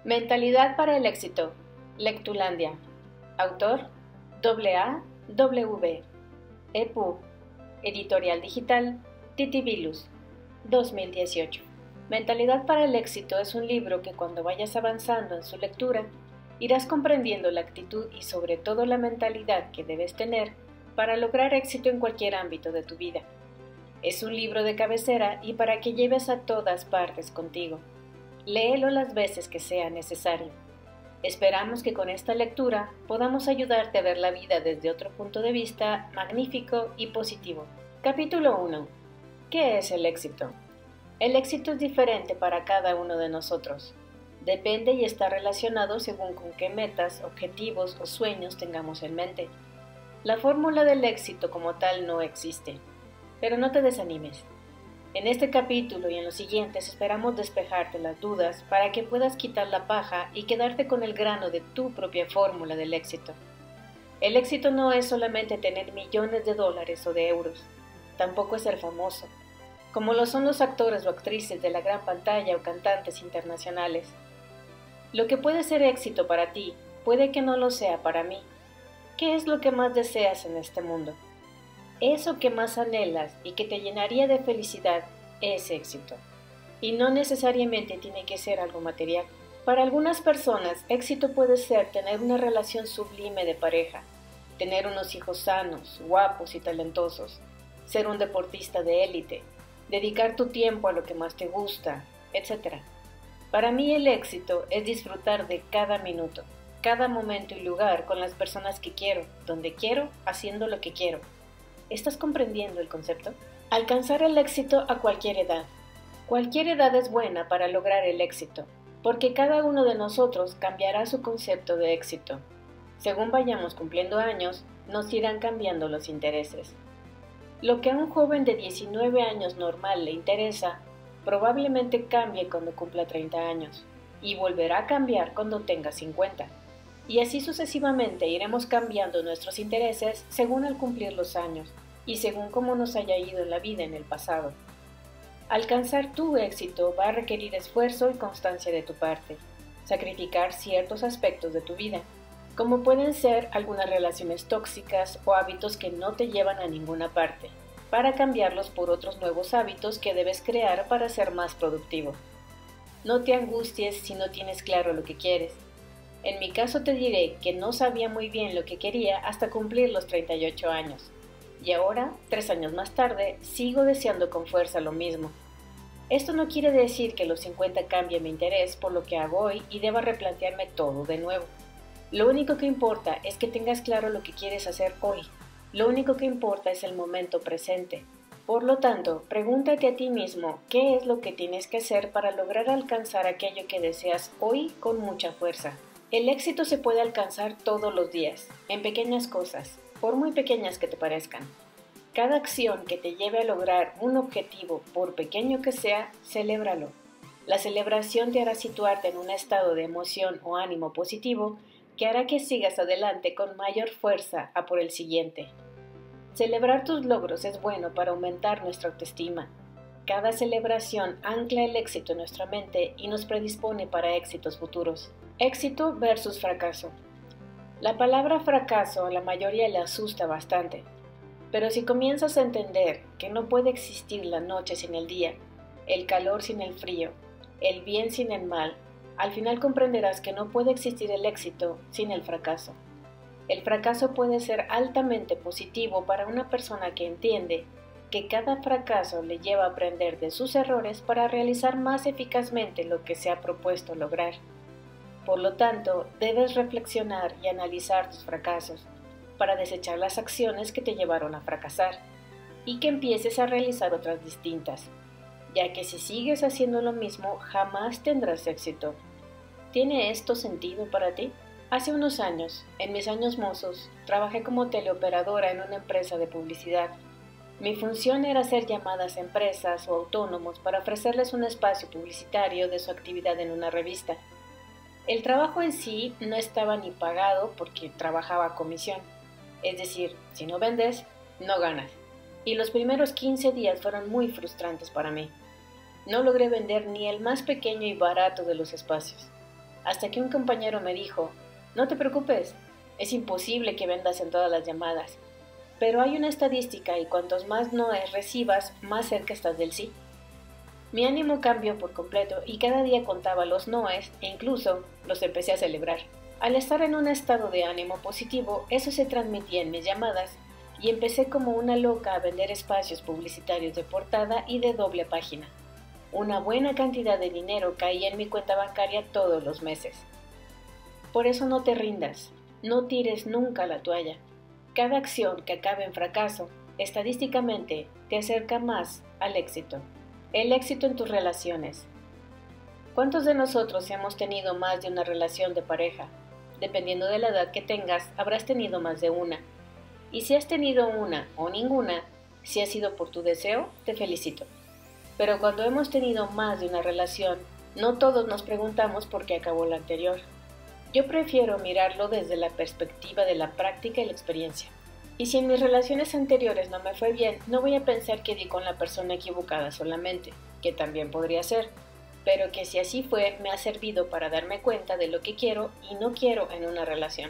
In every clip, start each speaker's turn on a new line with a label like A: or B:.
A: Mentalidad para el éxito. Lectulandia. Autor: A.W. EPUB. Editorial digital Titibilus. 2018. Mentalidad para el éxito es un libro que cuando vayas avanzando en su lectura, irás comprendiendo la actitud y sobre todo la mentalidad que debes tener para lograr éxito en cualquier ámbito de tu vida. Es un libro de cabecera y para que lleves a todas partes contigo. Léelo las veces que sea necesario. Esperamos que con esta lectura podamos ayudarte a ver la vida desde otro punto de vista magnífico y positivo. Capítulo 1. ¿Qué es el éxito? El éxito es diferente para cada uno de nosotros. Depende y está relacionado según con qué metas, objetivos o sueños tengamos en mente. La fórmula del éxito como tal no existe, pero no te desanimes. En este capítulo y en los siguientes esperamos despejarte las dudas para que puedas quitar la paja y quedarte con el grano de tu propia fórmula del éxito. El éxito no es solamente tener millones de dólares o de euros, tampoco es ser famoso, como lo son los actores o actrices de la gran pantalla o cantantes internacionales. Lo que puede ser éxito para ti, puede que no lo sea para mí. ¿Qué es lo que más deseas en este mundo? Eso que más anhelas y que te llenaría de felicidad es éxito. Y no necesariamente tiene que ser algo material. Para algunas personas, éxito puede ser tener una relación sublime de pareja, tener unos hijos sanos, guapos y talentosos, ser un deportista de élite, dedicar tu tiempo a lo que más te gusta, etc. Para mí el éxito es disfrutar de cada minuto, cada momento y lugar con las personas que quiero, donde quiero, haciendo lo que quiero. ¿Estás comprendiendo el concepto? Alcanzar el éxito a cualquier edad. Cualquier edad es buena para lograr el éxito, porque cada uno de nosotros cambiará su concepto de éxito. Según vayamos cumpliendo años, nos irán cambiando los intereses. Lo que a un joven de 19 años normal le interesa, probablemente cambie cuando cumpla 30 años, y volverá a cambiar cuando tenga 50. Y así sucesivamente iremos cambiando nuestros intereses según al cumplir los años y según cómo nos haya ido en la vida en el pasado. Alcanzar tu éxito va a requerir esfuerzo y constancia de tu parte, sacrificar ciertos aspectos de tu vida, como pueden ser algunas relaciones tóxicas o hábitos que no te llevan a ninguna parte, para cambiarlos por otros nuevos hábitos que debes crear para ser más productivo. No te angusties si no tienes claro lo que quieres. En mi caso te diré que no sabía muy bien lo que quería hasta cumplir los 38 años. Y ahora, 3 años más tarde, sigo deseando con fuerza lo mismo. Esto no quiere decir que a los 50 cambie mi interés por lo que hago hoy y deba replantearme todo de nuevo. Lo único que importa es que tengas claro lo que quieres hacer hoy. Lo único que importa es el momento presente. Por lo tanto, pregúntate a ti mismo qué es lo que tienes que hacer para lograr alcanzar aquello que deseas hoy con mucha fuerza. El éxito se puede alcanzar todos los días, en pequeñas cosas, por muy pequeñas que te parezcan. Cada acción que te lleve a lograr un objetivo, por pequeño que sea, celébralo. La celebración te hará situarte en un estado de emoción o ánimo positivo que hará que sigas adelante con mayor fuerza a por el siguiente. Celebrar tus logros es bueno para aumentar nuestra autoestima. Cada celebración ancla el éxito en nuestra mente y nos predispone para éxitos futuros. Éxito versus fracaso. La palabra fracaso a la mayoría le asusta bastante, pero si comienzas a entender que no puede existir la noche sin el día, el calor sin el frío, el bien sin el mal, al final comprenderás que no puede existir el éxito sin el fracaso. El fracaso puede ser altamente positivo para una persona que entiende que cada fracaso le lleva a aprender de sus errores para realizar más eficazmente lo que se ha propuesto lograr. Por lo tanto, debes reflexionar y analizar tus fracasos para desechar las acciones que te llevaron a fracasar y que empieces a realizar otras distintas, ya que si sigues haciendo lo mismo jamás tendrás éxito. ¿Tiene esto sentido para ti? Hace unos años, en mis años mozos, trabajé como teleoperadora en una empresa de publicidad. Mi función era hacer llamadas a empresas o autónomos para ofrecerles un espacio publicitario de su actividad en una revista. El trabajo en sí no estaba ni pagado porque trabajaba a comisión, es decir, si no vendes, no ganas. Y los primeros 15 días fueron muy frustrantes para mí. No logré vender ni el más pequeño y barato de los espacios. hasta que un compañero me dijo, no te preocupes, es imposible que vendas en todas las llamadas, pero hay una estadística y cuantos más noes recibas, más cerca estás del sí. Mi ánimo cambió por completo y cada día contaba los noes e incluso los empecé a celebrar. Al estar en un estado de ánimo positivo, eso se transmitía en mis llamadas y empecé como una loca a vender espacios publicitarios de portada y de doble página. Una buena cantidad de dinero caía en mi cuenta bancaria todos los meses. Por eso no te rindas, no tires nunca la toalla. Cada acción que acabe en fracaso, estadísticamente, te acerca más al éxito. El éxito en tus relaciones. ¿Cuántos de nosotros hemos tenido más de una relación de pareja? Dependiendo de la edad que tengas, habrás tenido más de una. Y si has tenido una o ninguna, si ha sido por tu deseo, te felicito. Pero cuando hemos tenido más de una relación, no todos nos preguntamos por qué acabó la anterior. Yo prefiero mirarlo desde la perspectiva de la práctica y la experiencia. Y si en mis relaciones anteriores no me fue bien, no voy a pensar que di con la persona equivocada solamente, que también podría ser, pero que si así fue, me ha servido para darme cuenta de lo que quiero y no quiero en una relación.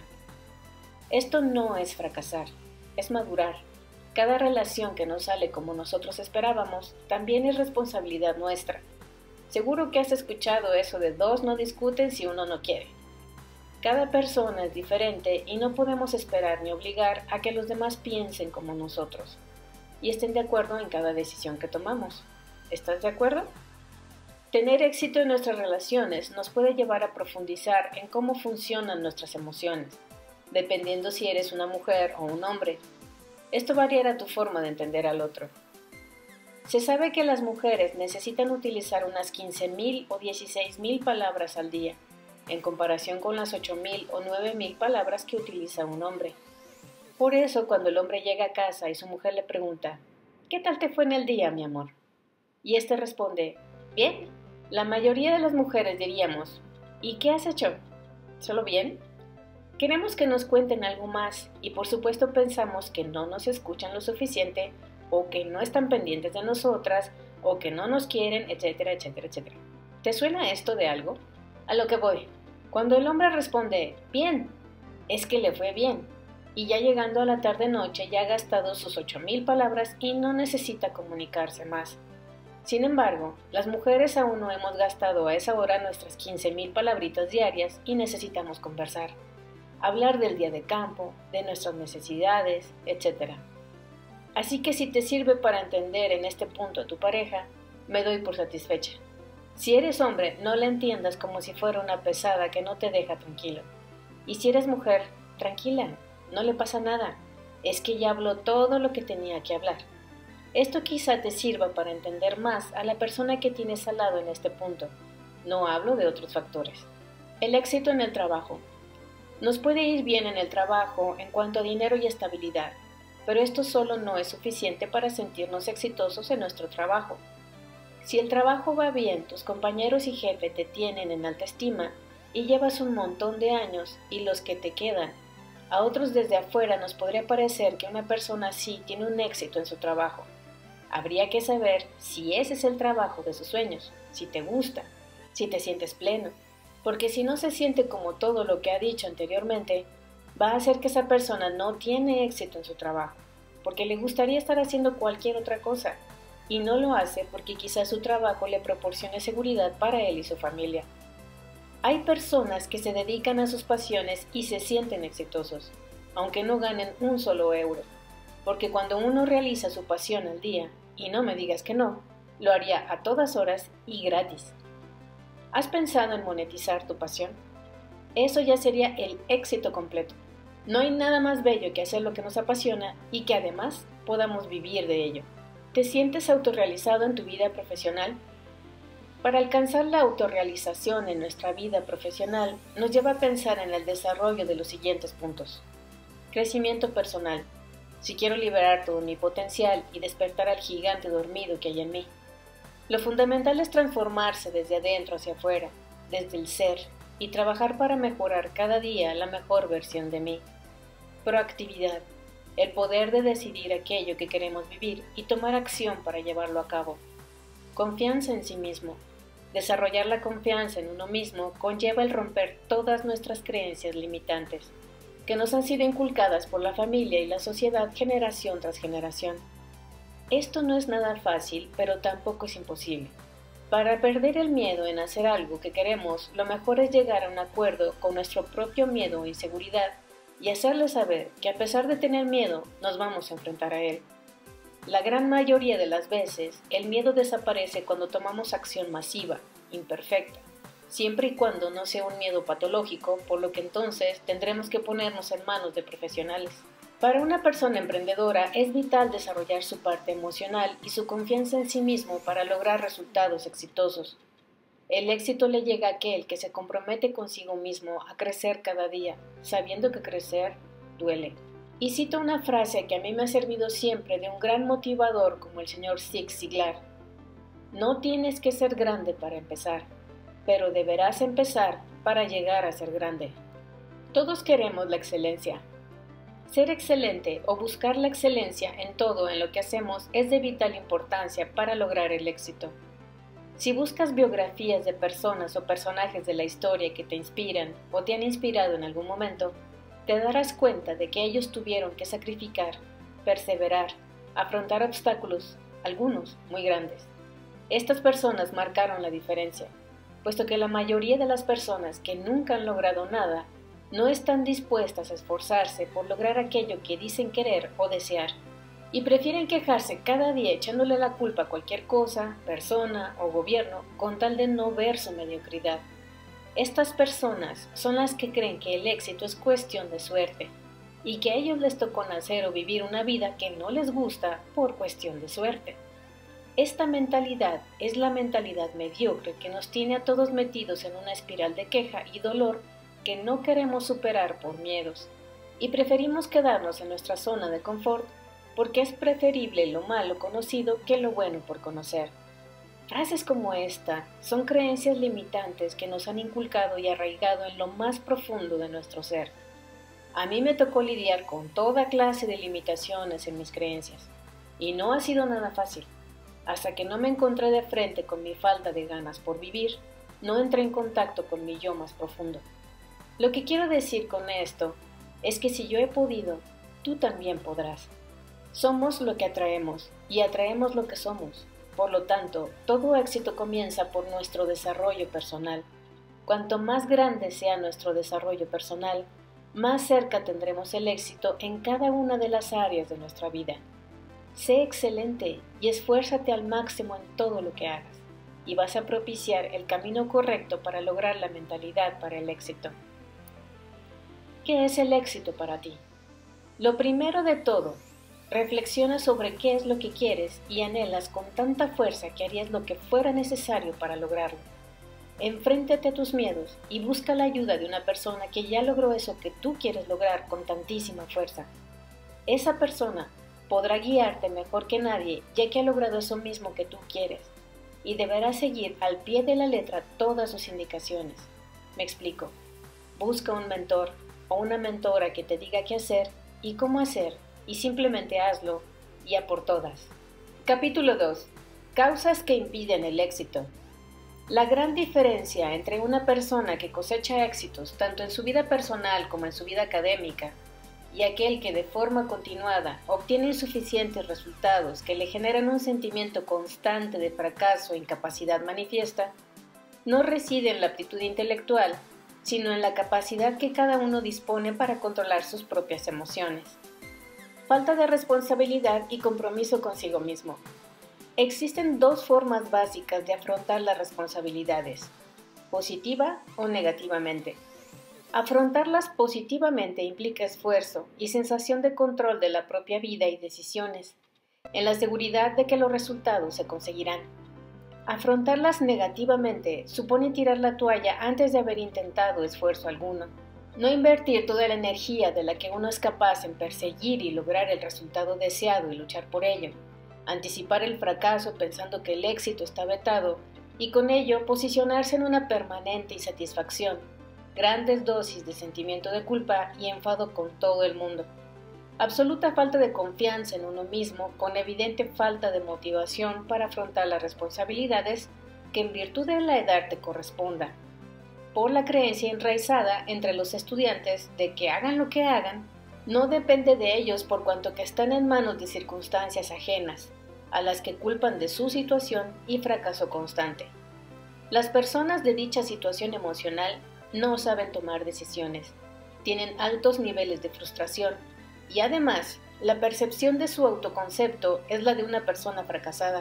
A: Esto no es fracasar, es madurar. Cada relación que no sale como nosotros esperábamos, también es responsabilidad nuestra. Seguro que has escuchado eso de dos no discuten si uno no quiere. Cada persona es diferente y no podemos esperar ni obligar a que los demás piensen como nosotros y estén de acuerdo en cada decisión que tomamos. ¿Estás de acuerdo? Tener éxito en nuestras relaciones nos puede llevar a profundizar en cómo funcionan nuestras emociones, dependiendo si eres una mujer o un hombre. Esto variará tu forma de entender al otro. Se sabe que las mujeres necesitan utilizar unas 15.000 o 16.000 palabras al día, en comparación con las 8.000 o 9.000 palabras que utiliza un hombre. Por eso, cuando el hombre llega a casa y su mujer le pregunta, ¿qué tal te fue en el día, mi amor? Y éste responde, bien. La mayoría de las mujeres diríamos, ¿y qué has hecho? ¿Solo bien? Queremos que nos cuenten algo más y por supuesto pensamos que no nos escuchan lo suficiente o que no están pendientes de nosotras o que no nos quieren, etcétera, etcétera, etcétera. ¿Te suena esto de algo? A lo que voy. Cuando el hombre responde, bien, es que le fue bien, y ya llegando a la tarde-noche ya ha gastado sus 8.000 palabras y no necesita comunicarse más. Sin embargo, las mujeres aún no hemos gastado a esa hora nuestras 15.000 palabritas diarias y necesitamos conversar, hablar del día de campo, de nuestras necesidades, etc. Así que si te sirve para entender en este punto a tu pareja, me doy por satisfecha. Si eres hombre, no la entiendas como si fuera una pesada que no te deja tranquilo. Y si eres mujer, tranquila, no le pasa nada. Es que ya habló todo lo que tenía que hablar. Esto quizá te sirva para entender más a la persona que tienes al lado en este punto. No hablo de otros factores. El éxito en el trabajo. Nos puede ir bien en el trabajo en cuanto a dinero y estabilidad, pero esto solo no es suficiente para sentirnos exitosos en nuestro trabajo. Si el trabajo va bien, tus compañeros y jefe te tienen en alta estima y llevas un montón de años y los que te quedan, a otros desde afuera nos podría parecer que una persona así tiene un éxito en su trabajo. Habría que saber si ese es el trabajo de sus sueños, si te gusta, si te sientes pleno, porque si no se siente como todo lo que ha dicho anteriormente, va a hacer que esa persona no tiene éxito en su trabajo, porque le gustaría estar haciendo cualquier otra cosa. Y no lo hace porque quizás su trabajo le proporcione seguridad para él y su familia. Hay personas que se dedican a sus pasiones y se sienten exitosos, aunque no ganen un solo euro, porque cuando uno realiza su pasión al día, y no me digas que no, lo haría a todas horas y gratis. ¿Has pensado en monetizar tu pasión? Eso ya sería el éxito completo. No hay nada más bello que hacer lo que nos apasiona y que además podamos vivir de ello. ¿Te sientes autorrealizado en tu vida profesional? Para alcanzar la autorrealización en nuestra vida profesional, nos lleva a pensar en el desarrollo de los siguientes puntos. Crecimiento personal. Si quiero liberar todo mi potencial y despertar al gigante dormido que hay en mí. Lo fundamental es transformarse desde adentro hacia afuera, desde el ser, y trabajar para mejorar cada día la mejor versión de mí. Proactividad. El poder de decidir aquello que queremos vivir y tomar acción para llevarlo a cabo. Confianza en sí mismo. Desarrollar la confianza en uno mismo conlleva el romper todas nuestras creencias limitantes, que nos han sido inculcadas por la familia y la sociedad generación tras generación. Esto no es nada fácil, pero tampoco es imposible. Para perder el miedo en hacer algo que queremos, lo mejor es llegar a un acuerdo con nuestro propio miedo o inseguridad y hacerle saber que a pesar de tener miedo, nos vamos a enfrentar a él. La gran mayoría de las veces, el miedo desaparece cuando tomamos acción masiva, imperfecta, siempre y cuando no sea un miedo patológico, por lo que entonces tendremos que ponernos en manos de profesionales. Para una persona emprendedora es vital desarrollar su parte emocional y su confianza en sí mismo para lograr resultados exitosos. El éxito le llega a aquel que se compromete consigo mismo a crecer cada día, sabiendo que crecer duele. Y cito una frase que a mí me ha servido siempre de un gran motivador como el señor Zig Ziglar. No tienes que ser grande para empezar, pero deberás empezar para llegar a ser grande. Todos queremos la excelencia. Ser excelente o buscar la excelencia en todo en lo que hacemos es de vital importancia para lograr el éxito. Si buscas biografías de personas o personajes de la historia que te inspiran o te han inspirado en algún momento, te darás cuenta de que ellos tuvieron que sacrificar, perseverar, afrontar obstáculos, algunos muy grandes. Estas personas marcaron la diferencia, puesto que la mayoría de las personas que nunca han logrado nada no están dispuestas a esforzarse por lograr aquello que dicen querer o desear, y prefieren quejarse cada día echándole la culpa a cualquier cosa, persona o gobierno con tal de no ver su mediocridad. Estas personas son las que creen que el éxito es cuestión de suerte y que a ellos les tocó nacer o vivir una vida que no les gusta por cuestión de suerte. Esta mentalidad es la mentalidad mediocre que nos tiene a todos metidos en una espiral de queja y dolor que no queremos superar por miedos y preferimos quedarnos en nuestra zona de confort porque es preferible lo malo conocido que lo bueno por conocer. Frases como esta son creencias limitantes que nos han inculcado y arraigado en lo más profundo de nuestro ser. A mí me tocó lidiar con toda clase de limitaciones en mis creencias, y no ha sido nada fácil. Hasta que no me encontré de frente con mi falta de ganas por vivir, no entré en contacto con mi yo más profundo. Lo que quiero decir con esto es que si yo he podido, tú también podrás. Somos lo que atraemos, y atraemos lo que somos. Por lo tanto, todo éxito comienza por nuestro desarrollo personal. Cuanto más grande sea nuestro desarrollo personal, más cerca tendremos el éxito en cada una de las áreas de nuestra vida. Sé excelente y esfuérzate al máximo en todo lo que hagas, y vas a propiciar el camino correcto para lograr la mentalidad para el éxito. ¿Qué es el éxito para ti? Lo primero de todo, reflexiona sobre qué es lo que quieres y anhelas con tanta fuerza que harías lo que fuera necesario para lograrlo. Enfréntate a tus miedos y busca la ayuda de una persona que ya logró eso que tú quieres lograr con tantísima fuerza. Esa persona podrá guiarte mejor que nadie, ya que ha logrado eso mismo que tú quieres, y deberás seguir al pie de la letra todas sus indicaciones. Me explico. Busca un mentor o una mentora que te diga qué hacer y cómo hacer, y simplemente hazlo, y a por todas. Capítulo 2. Causas que impiden el éxito. La gran diferencia entre una persona que cosecha éxitos tanto en su vida personal como en su vida académica y aquel que de forma continuada obtiene insuficientes resultados que le generan un sentimiento constante de fracaso e incapacidad manifiesta, no reside en la aptitud intelectual, sino en la capacidad que cada uno dispone para controlar sus propias emociones. Falta de responsabilidad y compromiso consigo mismo. Existen dos formas básicas de afrontar las responsabilidades, positiva o negativamente. Afrontarlas positivamente implica esfuerzo y sensación de control de la propia vida y decisiones, en la seguridad de que los resultados se conseguirán. Afrontarlas negativamente supone tirar la toalla antes de haber intentado esfuerzo alguno. No invertir toda la energía de la que uno es capaz en perseguir y lograr el resultado deseado y luchar por ello. Anticipar el fracaso pensando que el éxito está vetado y con ello posicionarse en una permanente insatisfacción, grandes dosis de sentimiento de culpa y enfado con todo el mundo. Absoluta falta de confianza en uno mismo con evidente falta de motivación para afrontar las responsabilidades que en virtud de la edad te corresponda, por la creencia enraizada entre los estudiantes de que hagan lo que hagan, no depende de ellos por cuanto que están en manos de circunstancias ajenas, a las que culpan de su situación y fracaso constante. Las personas de dicha situación emocional no saben tomar decisiones, tienen altos niveles de frustración y además la percepción de su autoconcepto es la de una persona fracasada.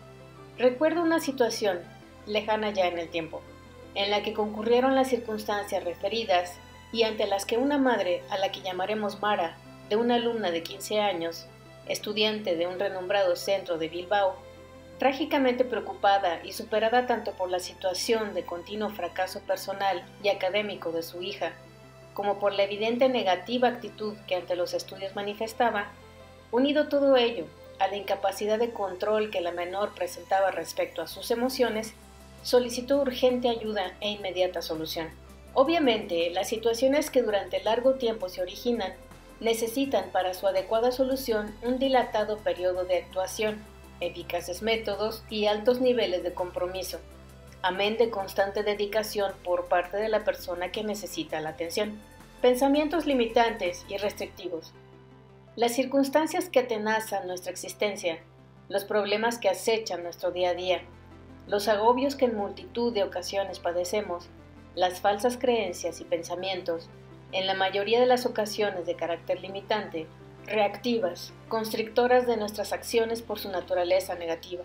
A: Recuerdo una situación, lejana ya en el tiempo, en la que concurrieron las circunstancias referidas y ante las que una madre, a la que llamaremos Mara, de una alumna de 15 años, estudiante de un renombrado centro de Bilbao, trágicamente preocupada y superada tanto por la situación de continuo fracaso personal y académico de su hija, como por la evidente negativa actitud que ante los estudios manifestaba, unido todo ello a la incapacidad de control que la menor presentaba respecto a sus emociones, solicitó urgente ayuda e inmediata solución. Obviamente, las situaciones que durante largo tiempo se originan necesitan para su adecuada solución un dilatado periodo de actuación, eficaces métodos y altos niveles de compromiso, amén de constante dedicación por parte de la persona que necesita la atención. Pensamientos limitantes y restrictivos. Las circunstancias que atenazan nuestra existencia, los problemas que acechan nuestro día a día, los agobios que en multitud de ocasiones padecemos, las falsas creencias y pensamientos, en la mayoría de las ocasiones de carácter limitante, reactivas, constrictoras de nuestras acciones por su naturaleza negativa.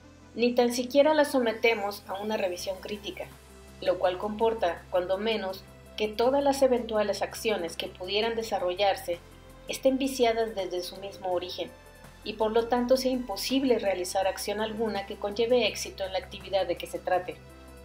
A: Ni tan siquiera las sometemos a una revisión crítica, lo cual comporta, cuando menos, que todas las eventuales acciones que pudieran desarrollarse estén viciadas desde su mismo origen, y por lo tanto sea imposible realizar acción alguna que conlleve éxito en la actividad de que se trate.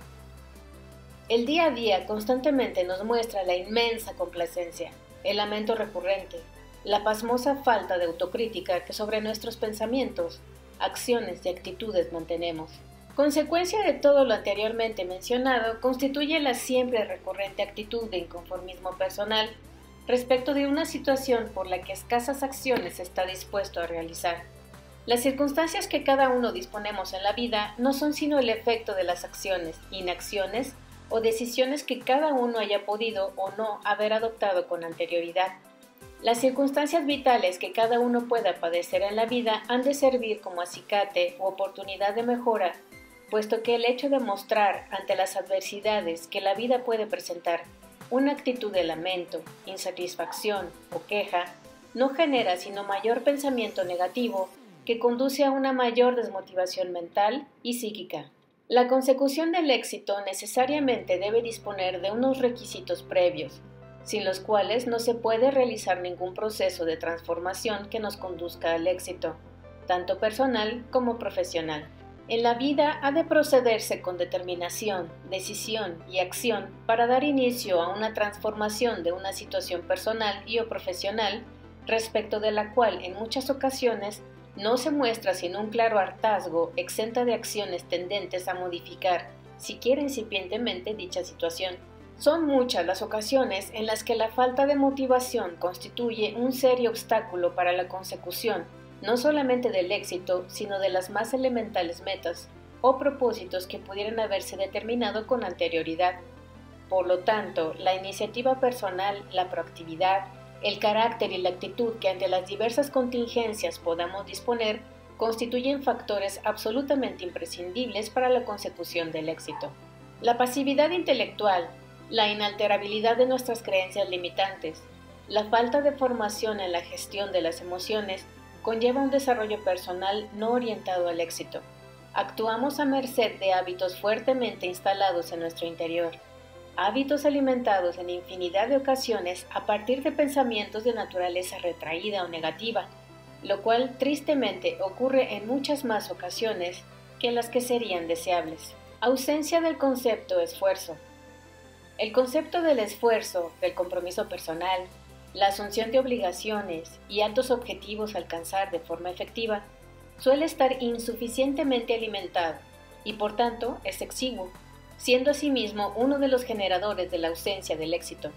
A: El día a día constantemente nos muestra la inmensa complacencia, el lamento recurrente, la pasmosa falta de autocrítica que sobre nuestros pensamientos, acciones y actitudes mantenemos. Consecuencia de todo lo anteriormente mencionado constituye la siempre recurrente actitud de inconformismo personal respecto de una situación por la que escasas acciones está dispuesto a realizar. Las circunstancias que cada uno disponemos en la vida no son sino el efecto de las acciones, inacciones o decisiones que cada uno haya podido o no haber adoptado con anterioridad. Las circunstancias vitales que cada uno pueda padecer en la vida han de servir como acicate u oportunidad de mejora, puesto que el hecho de mostrar ante las adversidades que la vida puede presentar una actitud de lamento, insatisfacción o queja no genera sino mayor pensamiento negativo que conduce a una mayor desmotivación mental y psíquica. La consecución del éxito necesariamente debe disponer de unos requisitos previos, sin los cuales no se puede realizar ningún proceso de transformación que nos conduzca al éxito, tanto personal como profesional. En la vida ha de procederse con determinación, decisión y acción para dar inicio a una transformación de una situación personal y o profesional respecto de la cual en muchas ocasiones no se muestra sino un claro hartazgo exenta de acciones tendentes a modificar, siquiera incipientemente, dicha situación. Son muchas las ocasiones en las que la falta de motivación constituye un serio obstáculo para la consecución no solamente del éxito, sino de las más elementales metas o propósitos que pudieran haberse determinado con anterioridad. Por lo tanto, la iniciativa personal, la proactividad, el carácter y la actitud que ante las diversas contingencias podamos disponer constituyen factores absolutamente imprescindibles para la consecución del éxito. La pasividad intelectual, la inalterabilidad de nuestras creencias limitantes, la falta de formación en la gestión de las emociones conlleva un desarrollo personal no orientado al éxito. Actuamos a merced de hábitos fuertemente instalados en nuestro interior, hábitos alimentados en infinidad de ocasiones a partir de pensamientos de naturaleza retraída o negativa, lo cual tristemente ocurre en muchas más ocasiones que las que serían deseables. Ausencia del concepto esfuerzo. El concepto del esfuerzo, del compromiso personal, la asunción de obligaciones y altos objetivos a alcanzar de forma efectiva suele estar insuficientemente alimentado y por tanto es exiguo, siendo asimismo uno de los generadores de la ausencia del éxito.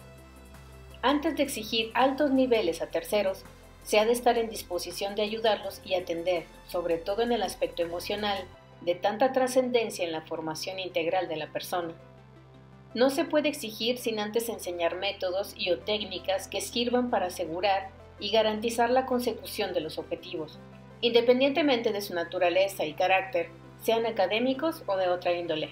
A: Antes de exigir altos niveles a terceros, se ha de estar en disposición de ayudarlos y atender, sobre todo en el aspecto emocional, de tanta trascendencia en la formación integral de la persona. No se puede exigir sin antes enseñar métodos y o técnicas que sirvan para asegurar y garantizar la consecución de los objetivos, independientemente de su naturaleza y carácter, sean académicos o de otra índole.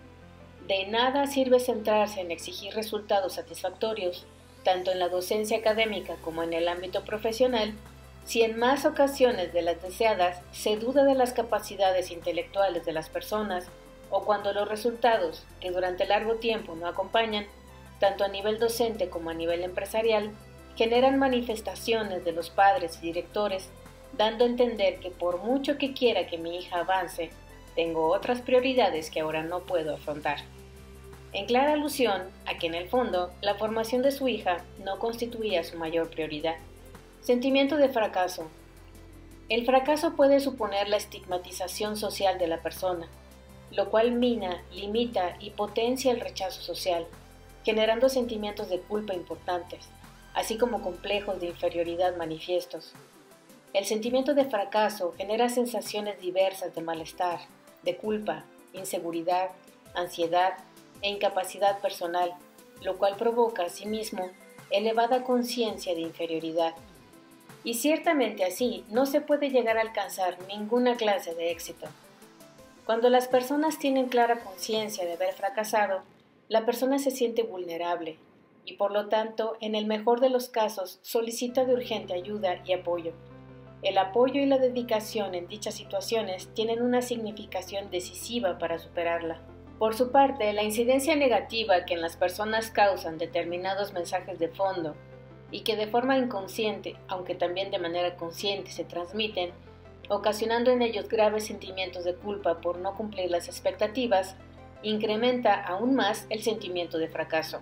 A: De nada sirve centrarse en exigir resultados satisfactorios, tanto en la docencia académica como en el ámbito profesional, si en más ocasiones de las deseadas se duda de las capacidades intelectuales de las personas o cuando los resultados, que durante largo tiempo no acompañan, tanto a nivel docente como a nivel empresarial, generan manifestaciones de los padres y directores, dando a entender que por mucho que quiera que mi hija avance, tengo otras prioridades que ahora no puedo afrontar. En clara alusión a que en el fondo la formación de su hija no constituía su mayor prioridad. Sentimiento de fracaso. El fracaso puede suponer la estigmatización social de la persona, lo cual mina, limita y potencia el rechazo social, generando sentimientos de culpa importantes, así como complejos de inferioridad manifiestos. El sentimiento de fracaso genera sensaciones diversas de malestar, de culpa, inseguridad, ansiedad e incapacidad personal, lo cual provoca asimismo elevada conciencia de inferioridad. Y ciertamente así no se puede llegar a alcanzar ninguna clase de éxito. Cuando las personas tienen clara conciencia de haber fracasado, la persona se siente vulnerable y por lo tanto, en el mejor de los casos, solicita de urgente ayuda y apoyo. El apoyo y la dedicación en dichas situaciones tienen una significación decisiva para superarla. Por su parte, la incidencia negativa que en las personas causan determinados mensajes de fondo y que de forma inconsciente, aunque también de manera consciente, se transmiten, ocasionando en ellos graves sentimientos de culpa por no cumplir las expectativas, incrementa aún más el sentimiento de fracaso.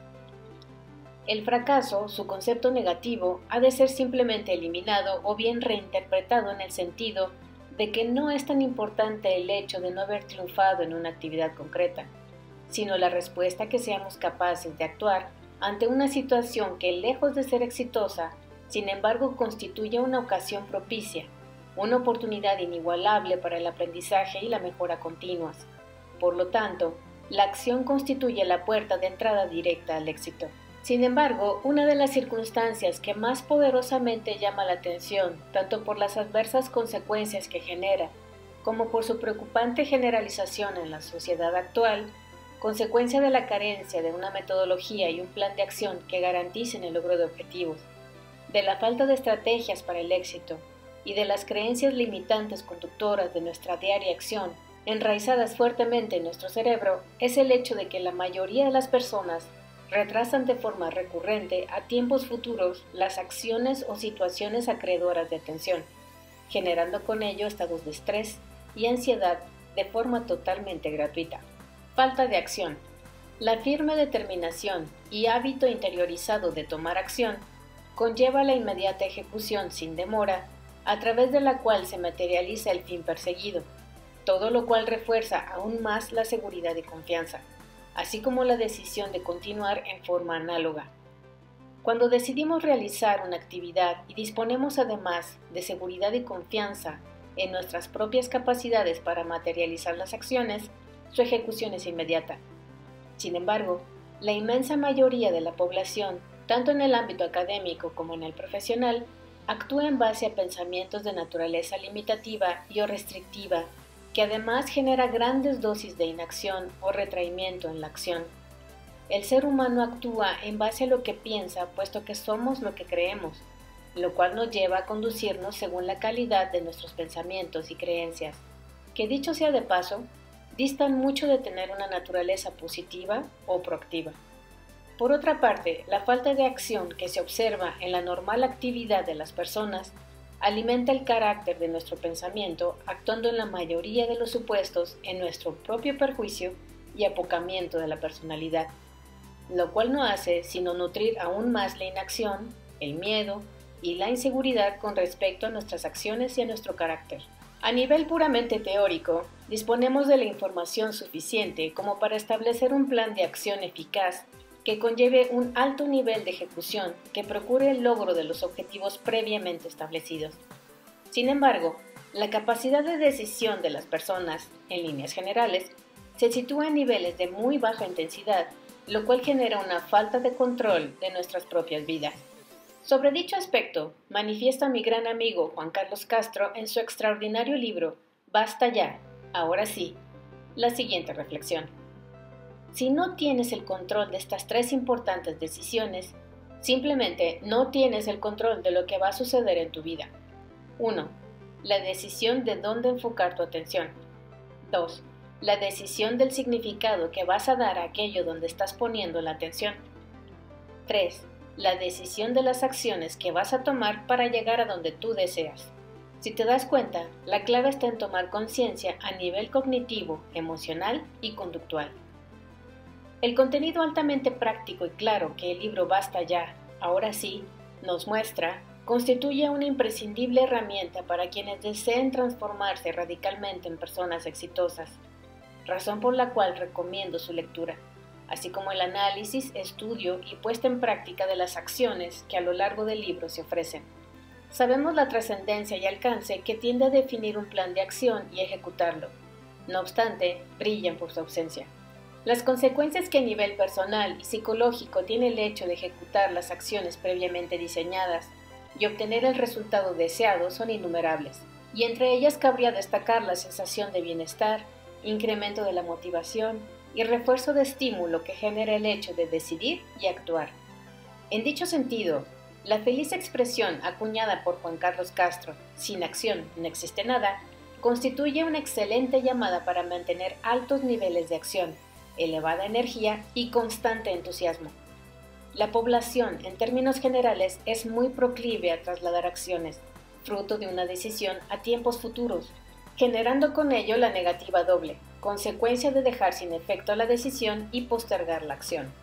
A: El fracaso, su concepto negativo, ha de ser simplemente eliminado o bien reinterpretado en el sentido de que no es tan importante el hecho de no haber triunfado en una actividad concreta, sino la respuesta que seamos capaces de actuar ante una situación que, lejos de ser exitosa, sin embargo constituye una ocasión propicia, una oportunidad inigualable para el aprendizaje y la mejora continuas. Por lo tanto, la acción constituye la puerta de entrada directa al éxito. Sin embargo, una de las circunstancias que más poderosamente llama la atención, tanto por las adversas consecuencias que genera, como por su preocupante generalización en la sociedad actual, consecuencia de la carencia de una metodología y un plan de acción que garanticen el logro de objetivos, de la falta de estrategias para el éxito y de las creencias limitantes conductoras de nuestra diaria acción, enraizadas fuertemente en nuestro cerebro, es el hecho de que la mayoría de las personas retrasan de forma recurrente a tiempos futuros las acciones o situaciones acreedoras de atención, generando con ello estados de estrés y ansiedad de forma totalmente gratuita. Falta de acción. La firme determinación y hábito interiorizado de tomar acción conlleva la inmediata ejecución sin demora, a través de la cual se materializa el fin perseguido, todo lo cual refuerza aún más la seguridad y confianza, así como la decisión de continuar en forma análoga. Cuando decidimos realizar una actividad y disponemos además de seguridad y confianza en nuestras propias capacidades para materializar las acciones, su ejecución es inmediata. Sin embargo, la inmensa mayoría de la población, tanto en el ámbito académico como en el profesional, actúa en base a pensamientos de naturaleza limitativa y o restrictiva, que además genera grandes dosis de inacción o retraimiento en la acción. El ser humano actúa en base a lo que piensa, puesto que somos lo que creemos, lo cual nos lleva a conducirnos según la calidad de nuestros pensamientos y creencias, que dicho sea de paso, distan mucho de tener una naturaleza positiva o proactiva. Por otra parte, la falta de acción que se observa en la normal actividad de las personas alimenta el carácter de nuestro pensamiento, actuando en la mayoría de los supuestos en nuestro propio perjuicio y apocamiento de la personalidad, lo cual no hace sino nutrir aún más la inacción, el miedo y la inseguridad con respecto a nuestras acciones y a nuestro carácter. A nivel puramente teórico, disponemos de la información suficiente como para establecer un plan de acción eficaz que conlleve un alto nivel de ejecución que procure el logro de los objetivos previamente establecidos. Sin embargo, La capacidad de decisión de las personas, en líneas generales, se sitúa en niveles de muy baja intensidad, lo cual genera una falta de control de nuestras propias vidas. Sobre dicho aspecto, manifiesta mi gran amigo Juan Carlos Castro en su extraordinario libro Basta ya, ahora sí, la siguiente reflexión. Si no tienes el control de estas tres importantes decisiones, simplemente no tienes el control de lo que va a suceder en tu vida. 1. La decisión de dónde enfocar tu atención. 2. La decisión del significado que vas a dar a aquello donde estás poniendo la atención. 3. La decisión de las acciones que vas a tomar para llegar a donde tú deseas. Si te das cuenta, la clave está en tomar conciencia a nivel cognitivo, emocional y conductual. El contenido altamente práctico y claro que el libro Basta ya, ahora sí, nos muestra, constituye una imprescindible herramienta para quienes deseen transformarse radicalmente en personas exitosas, razón por la cual recomiendo su lectura, así como el análisis, estudio y puesta en práctica de las acciones que a lo largo del libro se ofrecen. Sabemos la trascendencia y alcance que tiende a definir un plan de acción y ejecutarlo. No obstante, brillan por su ausencia. Las consecuencias que a nivel personal y psicológico tiene el hecho de ejecutar las acciones previamente diseñadas y obtener el resultado deseado son innumerables, y entre ellas cabría destacar la sensación de bienestar, incremento de la motivación y refuerzo de estímulo que genera el hecho de decidir y actuar. En dicho sentido, la feliz expresión acuñada por Juan Carlos Castro, sin acción no existe nada, constituye una excelente llamada para mantener altos niveles de acción, elevada energía y constante entusiasmo. La población, en términos generales, es muy proclive a trasladar acciones, fruto de una decisión, a tiempos futuros, generando con ello la negativa doble, consecuencia de dejar sin efecto la decisión y postergar la acción.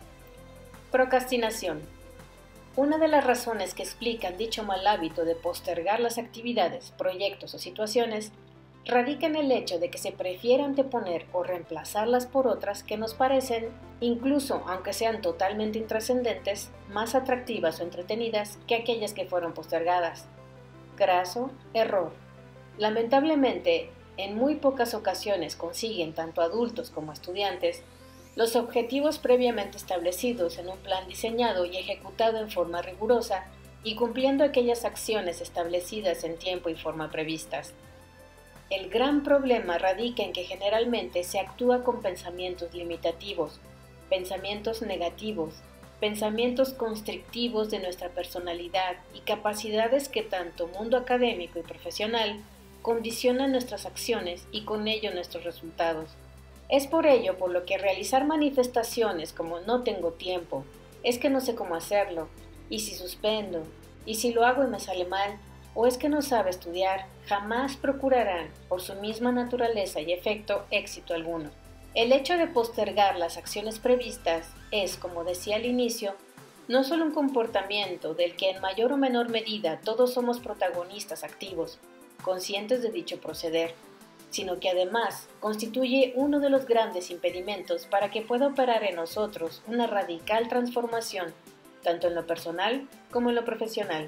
A: Procrastinación. Una de las razones que explican dicho mal hábito de postergar las actividades, proyectos o situaciones radica en el hecho de que se prefiere anteponer o reemplazarlas por otras que nos parecen, incluso aunque sean totalmente intrascendentes, más atractivas o entretenidas que aquellas que fueron postergadas. Graso error. Lamentablemente, en muy pocas ocasiones consiguen tanto adultos como estudiantes los objetivos previamente establecidos en un plan diseñado y ejecutado en forma rigurosa y cumpliendo aquellas acciones establecidas en tiempo y forma previstas. El gran problema radica en que generalmente se actúa con pensamientos limitativos, pensamientos negativos, pensamientos constrictivos de nuestra personalidad y capacidades que tanto mundo académico y profesional condicionan nuestras acciones y con ello nuestros resultados. Es por ello por lo que realizar manifestaciones como no tengo tiempo, es que no sé cómo hacerlo, y si suspendo, y si lo hago y me sale mal, o es que no sabe estudiar, jamás procurarán, por su misma naturaleza y efecto, éxito alguno. El hecho de postergar las acciones previstas es, como decía al inicio, no solo un comportamiento del que en mayor o menor medida todos somos protagonistas activos, conscientes de dicho proceder, sino que además constituye uno de los grandes impedimentos para que pueda operar en nosotros una radical transformación, tanto en lo personal como en lo profesional.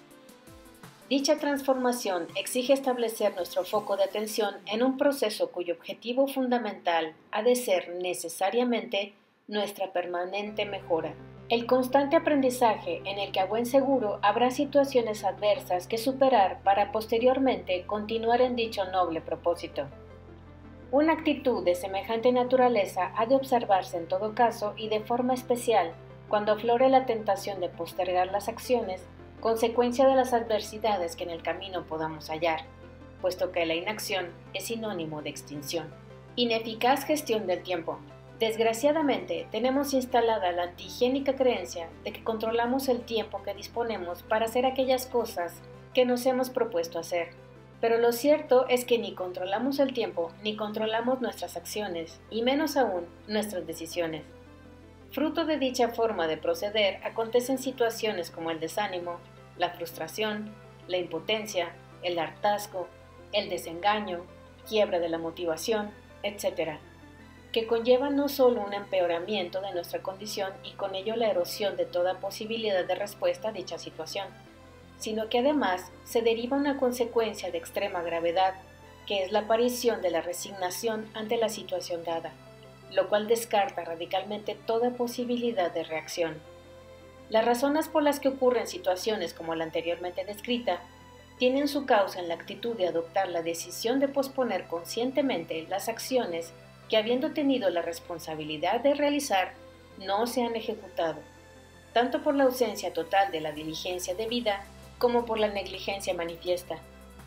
A: Dicha transformación exige establecer nuestro foco de atención en un proceso cuyo objetivo fundamental ha de ser necesariamente nuestra permanente mejora. El constante aprendizaje en el que a buen seguro habrá situaciones adversas que superar para posteriormente continuar en dicho noble propósito. Una actitud de semejante naturaleza ha de observarse en todo caso y de forma especial cuando aflore la tentación de postergar las acciones, consecuencia de las adversidades que en el camino podamos hallar, puesto que la inacción es sinónimo de extinción. Ineficaz gestión del tiempo. Desgraciadamente, tenemos instalada la antihigiénica creencia de que controlamos el tiempo que disponemos para hacer aquellas cosas que nos hemos propuesto hacer. Pero lo cierto es que ni controlamos el tiempo ni controlamos nuestras acciones, y menos aún nuestras decisiones. Fruto de dicha forma de proceder acontecen situaciones como el desánimo, la frustración, la impotencia, el hartazgo, el desengaño, quiebra de la motivación, etc., que conllevan no solo un empeoramiento de nuestra condición y con ello la erosión de toda posibilidad de respuesta a dicha situación, sino que además se deriva una consecuencia de extrema gravedad, que es la aparición de la resignación ante la situación dada, lo cual descarta radicalmente toda posibilidad de reacción. Las razones por las que ocurren situaciones como la anteriormente descrita tienen su causa en la actitud de adoptar la decisión de posponer conscientemente las acciones que, habiendo tenido la responsabilidad de realizar, no se han ejecutado, tanto por la ausencia total de la diligencia debida como por la negligencia manifiesta.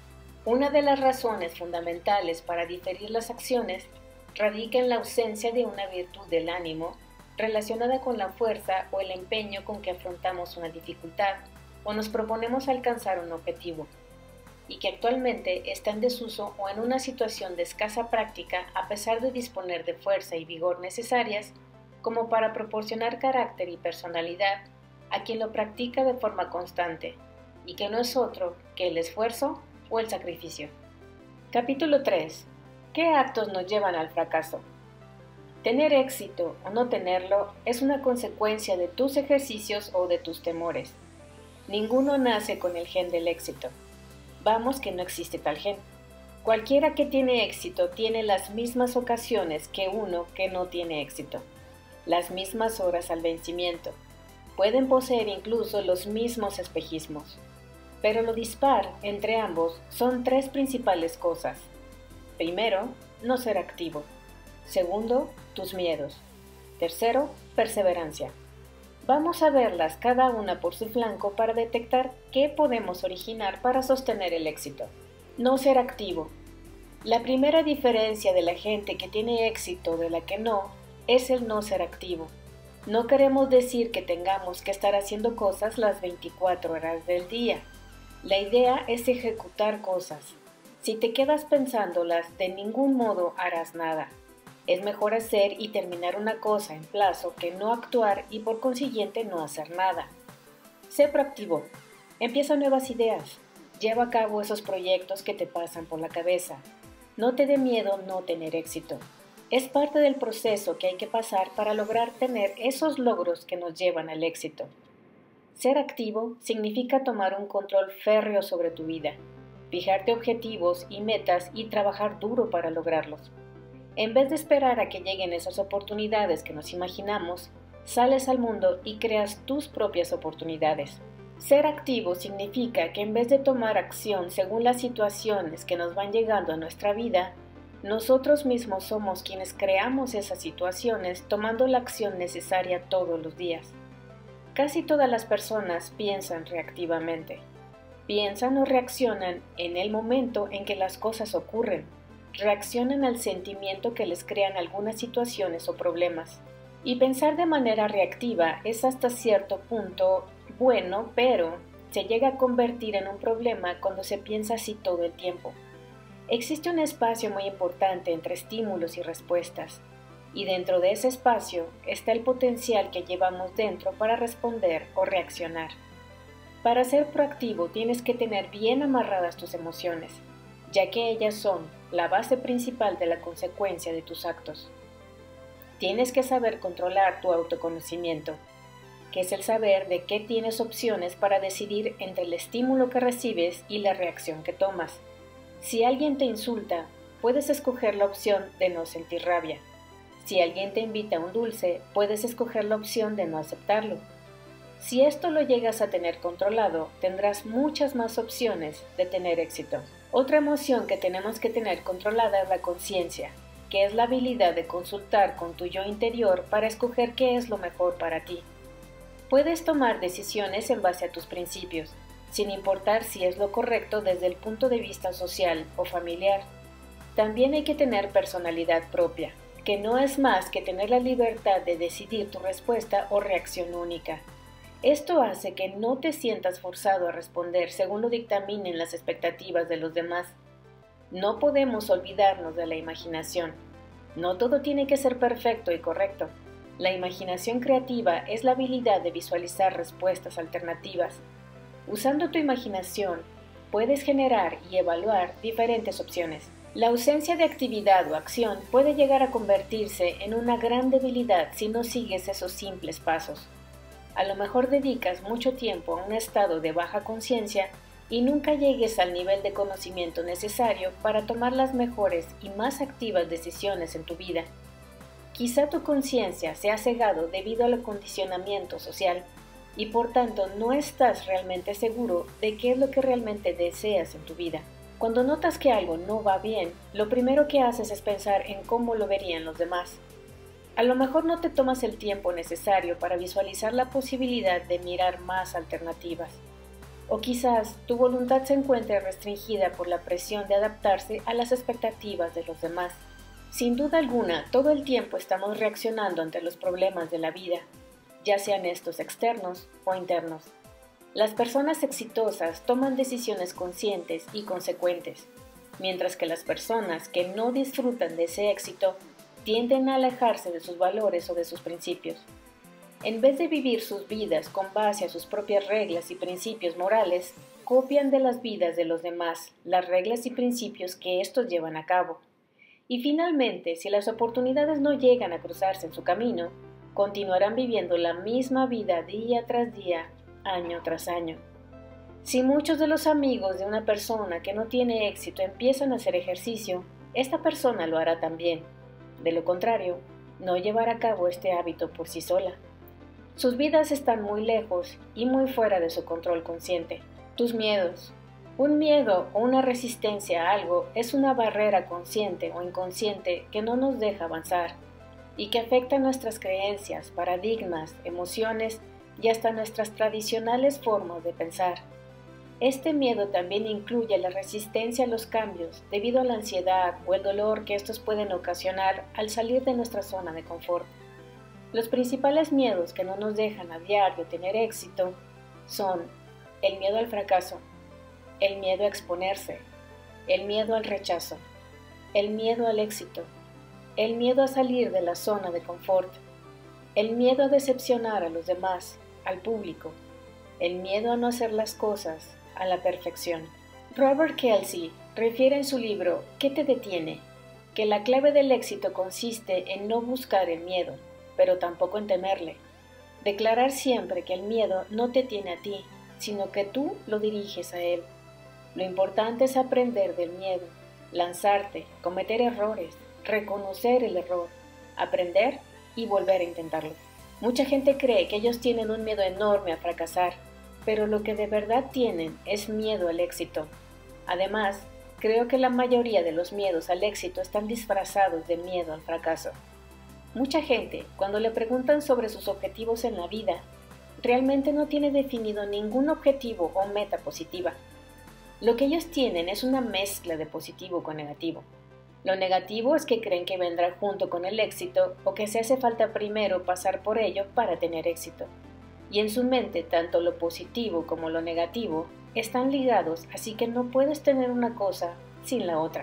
A: Una de las razones fundamentales para diferir las acciones radica en la ausencia de una virtud del ánimo relacionada con la fuerza o el empeño con que afrontamos una dificultad o nos proponemos alcanzar un objetivo, y que actualmente está en desuso o en una situación de escasa práctica a pesar de disponer de fuerza y vigor necesarias como para proporcionar carácter y personalidad a quien lo practica de forma constante, y que no es otro que el esfuerzo o el sacrificio. Capítulo 3. ¿Qué actos nos llevan al fracaso? Tener éxito o no tenerlo es una consecuencia de tus ejercicios o de tus temores. Ninguno nace con el gen del éxito. Vamos que no existe tal gen. Cualquiera que tiene éxito tiene las mismas ocasiones que uno que no tiene éxito, las mismas horas al vencimiento. Pueden poseer incluso los mismos espejismos. Pero lo dispar entre ambos son tres principales cosas. Primero, no ser activo. Segundo, tus miedos. Tercero, perseverancia. Vamos a verlas cada una por su flanco para detectar qué podemos originar para sostener el éxito. No ser activo. La primera diferencia de la gente que tiene éxito de la que no es el no ser activo. No queremos decir que tengamos que estar haciendo cosas las 24 horas del día. La idea es ejecutar cosas. Si te quedas pensándolas, de ningún modo harás nada. Es mejor hacer y terminar una cosa en plazo que no actuar y por consiguiente no hacer nada. Sé proactivo. Empieza nuevas ideas. Lleva a cabo esos proyectos que te pasan por la cabeza. No te dé miedo no tener éxito. Es parte del proceso que hay que pasar para lograr tener esos logros que nos llevan al éxito. Ser activo significa tomar un control férreo sobre tu vida, fijarte objetivos y metas y trabajar duro para lograrlos. En vez de esperar a que lleguen esas oportunidades que nos imaginamos, sales al mundo y creas tus propias oportunidades. Ser activo significa que en vez de tomar acción según las situaciones que nos van llegando a nuestra vida, nosotros mismos somos quienes creamos esas situaciones tomando la acción necesaria todos los días. Casi todas las personas piensan reactivamente. Piensan o reaccionan en el momento en que las cosas ocurren. Reaccionan al sentimiento que les crean algunas situaciones o problemas. Y pensar de manera reactiva es hasta cierto punto bueno, pero se llega a convertir en un problema cuando se piensa así todo el tiempo. Existe un espacio muy importante entre estímulos y respuestas, y dentro de ese espacio está el potencial que llevamos dentro para responder o reaccionar. Para ser proactivo tienes que tener bien amarradas tus emociones, ya que ellas son la base principal de la consecuencia de tus actos. Tienes que saber controlar tu autoconocimiento, que es el saber de qué tienes opciones para decidir entre el estímulo que recibes y la reacción que tomas. Si alguien te insulta, puedes escoger la opción de no sentir rabia. Si alguien te invita a un dulce, puedes escoger la opción de no aceptarlo. Si esto lo llegas a tener controlado, tendrás muchas más opciones de tener éxito. Otra emoción que tenemos que tener controlada es la conciencia, que es la habilidad de consultar con tu yo interior para escoger qué es lo mejor para ti. Puedes tomar decisiones en base a tus principios, sin importar si es lo correcto desde el punto de vista social o familiar. También hay que tener personalidad propia, que no es más que tener la libertad de decidir tu respuesta o reacción única. Esto hace que no te sientas forzado a responder según lo dictaminen las expectativas de los demás. No podemos olvidarnos de la imaginación. No todo tiene que ser perfecto y correcto. La imaginación creativa es la habilidad de visualizar respuestas alternativas. Usando tu imaginación, puedes generar y evaluar diferentes opciones. La ausencia de actividad o acción puede llegar a convertirse en una gran debilidad si no sigues esos simples pasos. A lo mejor dedicas mucho tiempo a un estado de baja conciencia y nunca llegues al nivel de conocimiento necesario para tomar las mejores y más activas decisiones en tu vida. Quizá tu conciencia se ha cegado debido al acondicionamiento social y por tanto no estás realmente seguro de qué es lo que realmente deseas en tu vida. Cuando notas que algo no va bien, lo primero que haces es pensar en cómo lo verían los demás. A lo mejor no te tomas el tiempo necesario para visualizar la posibilidad de mirar más alternativas. O quizás tu voluntad se encuentre restringida por la presión de adaptarse a las expectativas de los demás. Sin duda alguna, todo el tiempo estamos reaccionando ante los problemas de la vida, ya sean estos externos o internos. Las personas exitosas toman decisiones conscientes y consecuentes, mientras que las personas que no disfrutan de ese éxito tienden a alejarse de sus valores o de sus principios. En vez de vivir sus vidas con base a sus propias reglas y principios morales, copian de las vidas de los demás las reglas y principios que estos llevan a cabo. Y finalmente, si las oportunidades no llegan a cruzarse en su camino, continuarán viviendo la misma vida día tras día, año tras año. Si muchos de los amigos de una persona que no tiene éxito empiezan a hacer ejercicio, esta persona lo hará también. De lo contrario, no llevará a cabo este hábito por sí sola. Sus vidas están muy lejos y muy fuera de su control consciente. Tus miedos. Un miedo o una resistencia a algo es una barrera consciente o inconsciente que no nos deja avanzar y que afecta nuestras creencias, paradigmas, emociones y hasta nuestras tradicionales formas de pensar. Este miedo también incluye la resistencia a los cambios debido a la ansiedad o el dolor que estos pueden ocasionar al salir de nuestra zona de confort. Los principales miedos que no nos dejan a diario tener éxito son el miedo al fracaso, el miedo a exponerse, el miedo al rechazo, el miedo al éxito, el miedo a salir de la zona de confort, el miedo a decepcionar a los demás, al público, el miedo a no hacer las cosas a la perfección. Robert Kelsey refiere en su libro ¿Qué te detiene?, que la clave del éxito consiste en no buscar el miedo, pero tampoco en temerle. Declarar siempre que el miedo no te tiene a ti, sino que tú lo diriges a él. Lo importante es aprender del miedo, lanzarte, cometer errores, reconocer el error, aprender y volver a intentarlo. Mucha gente cree que ellos tienen un miedo enorme a fracasar, pero lo que de verdad tienen es miedo al éxito. Además, creo que la mayoría de los miedos al éxito están disfrazados de miedo al fracaso. Mucha gente, cuando le preguntan sobre sus objetivos en la vida, realmente no tiene definido ningún objetivo o meta positiva. Lo que ellos tienen es una mezcla de positivo con negativo. Lo negativo es que creen que vendrá junto con el éxito o que se hace falta primero pasar por ello para tener éxito. Y en su mente tanto lo positivo como lo negativo están ligados, así que no puedes tener una cosa sin la otra.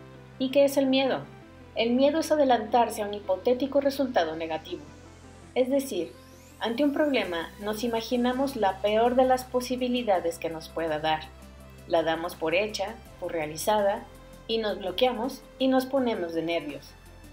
A: ¿Y qué es el miedo? El miedo es adelantarse a un hipotético resultado negativo. Es decir, ante un problema nos imaginamos la peor de las posibilidades que nos pueda dar. La damos por hecha, por realizada, y nos bloqueamos y nos ponemos de nervios.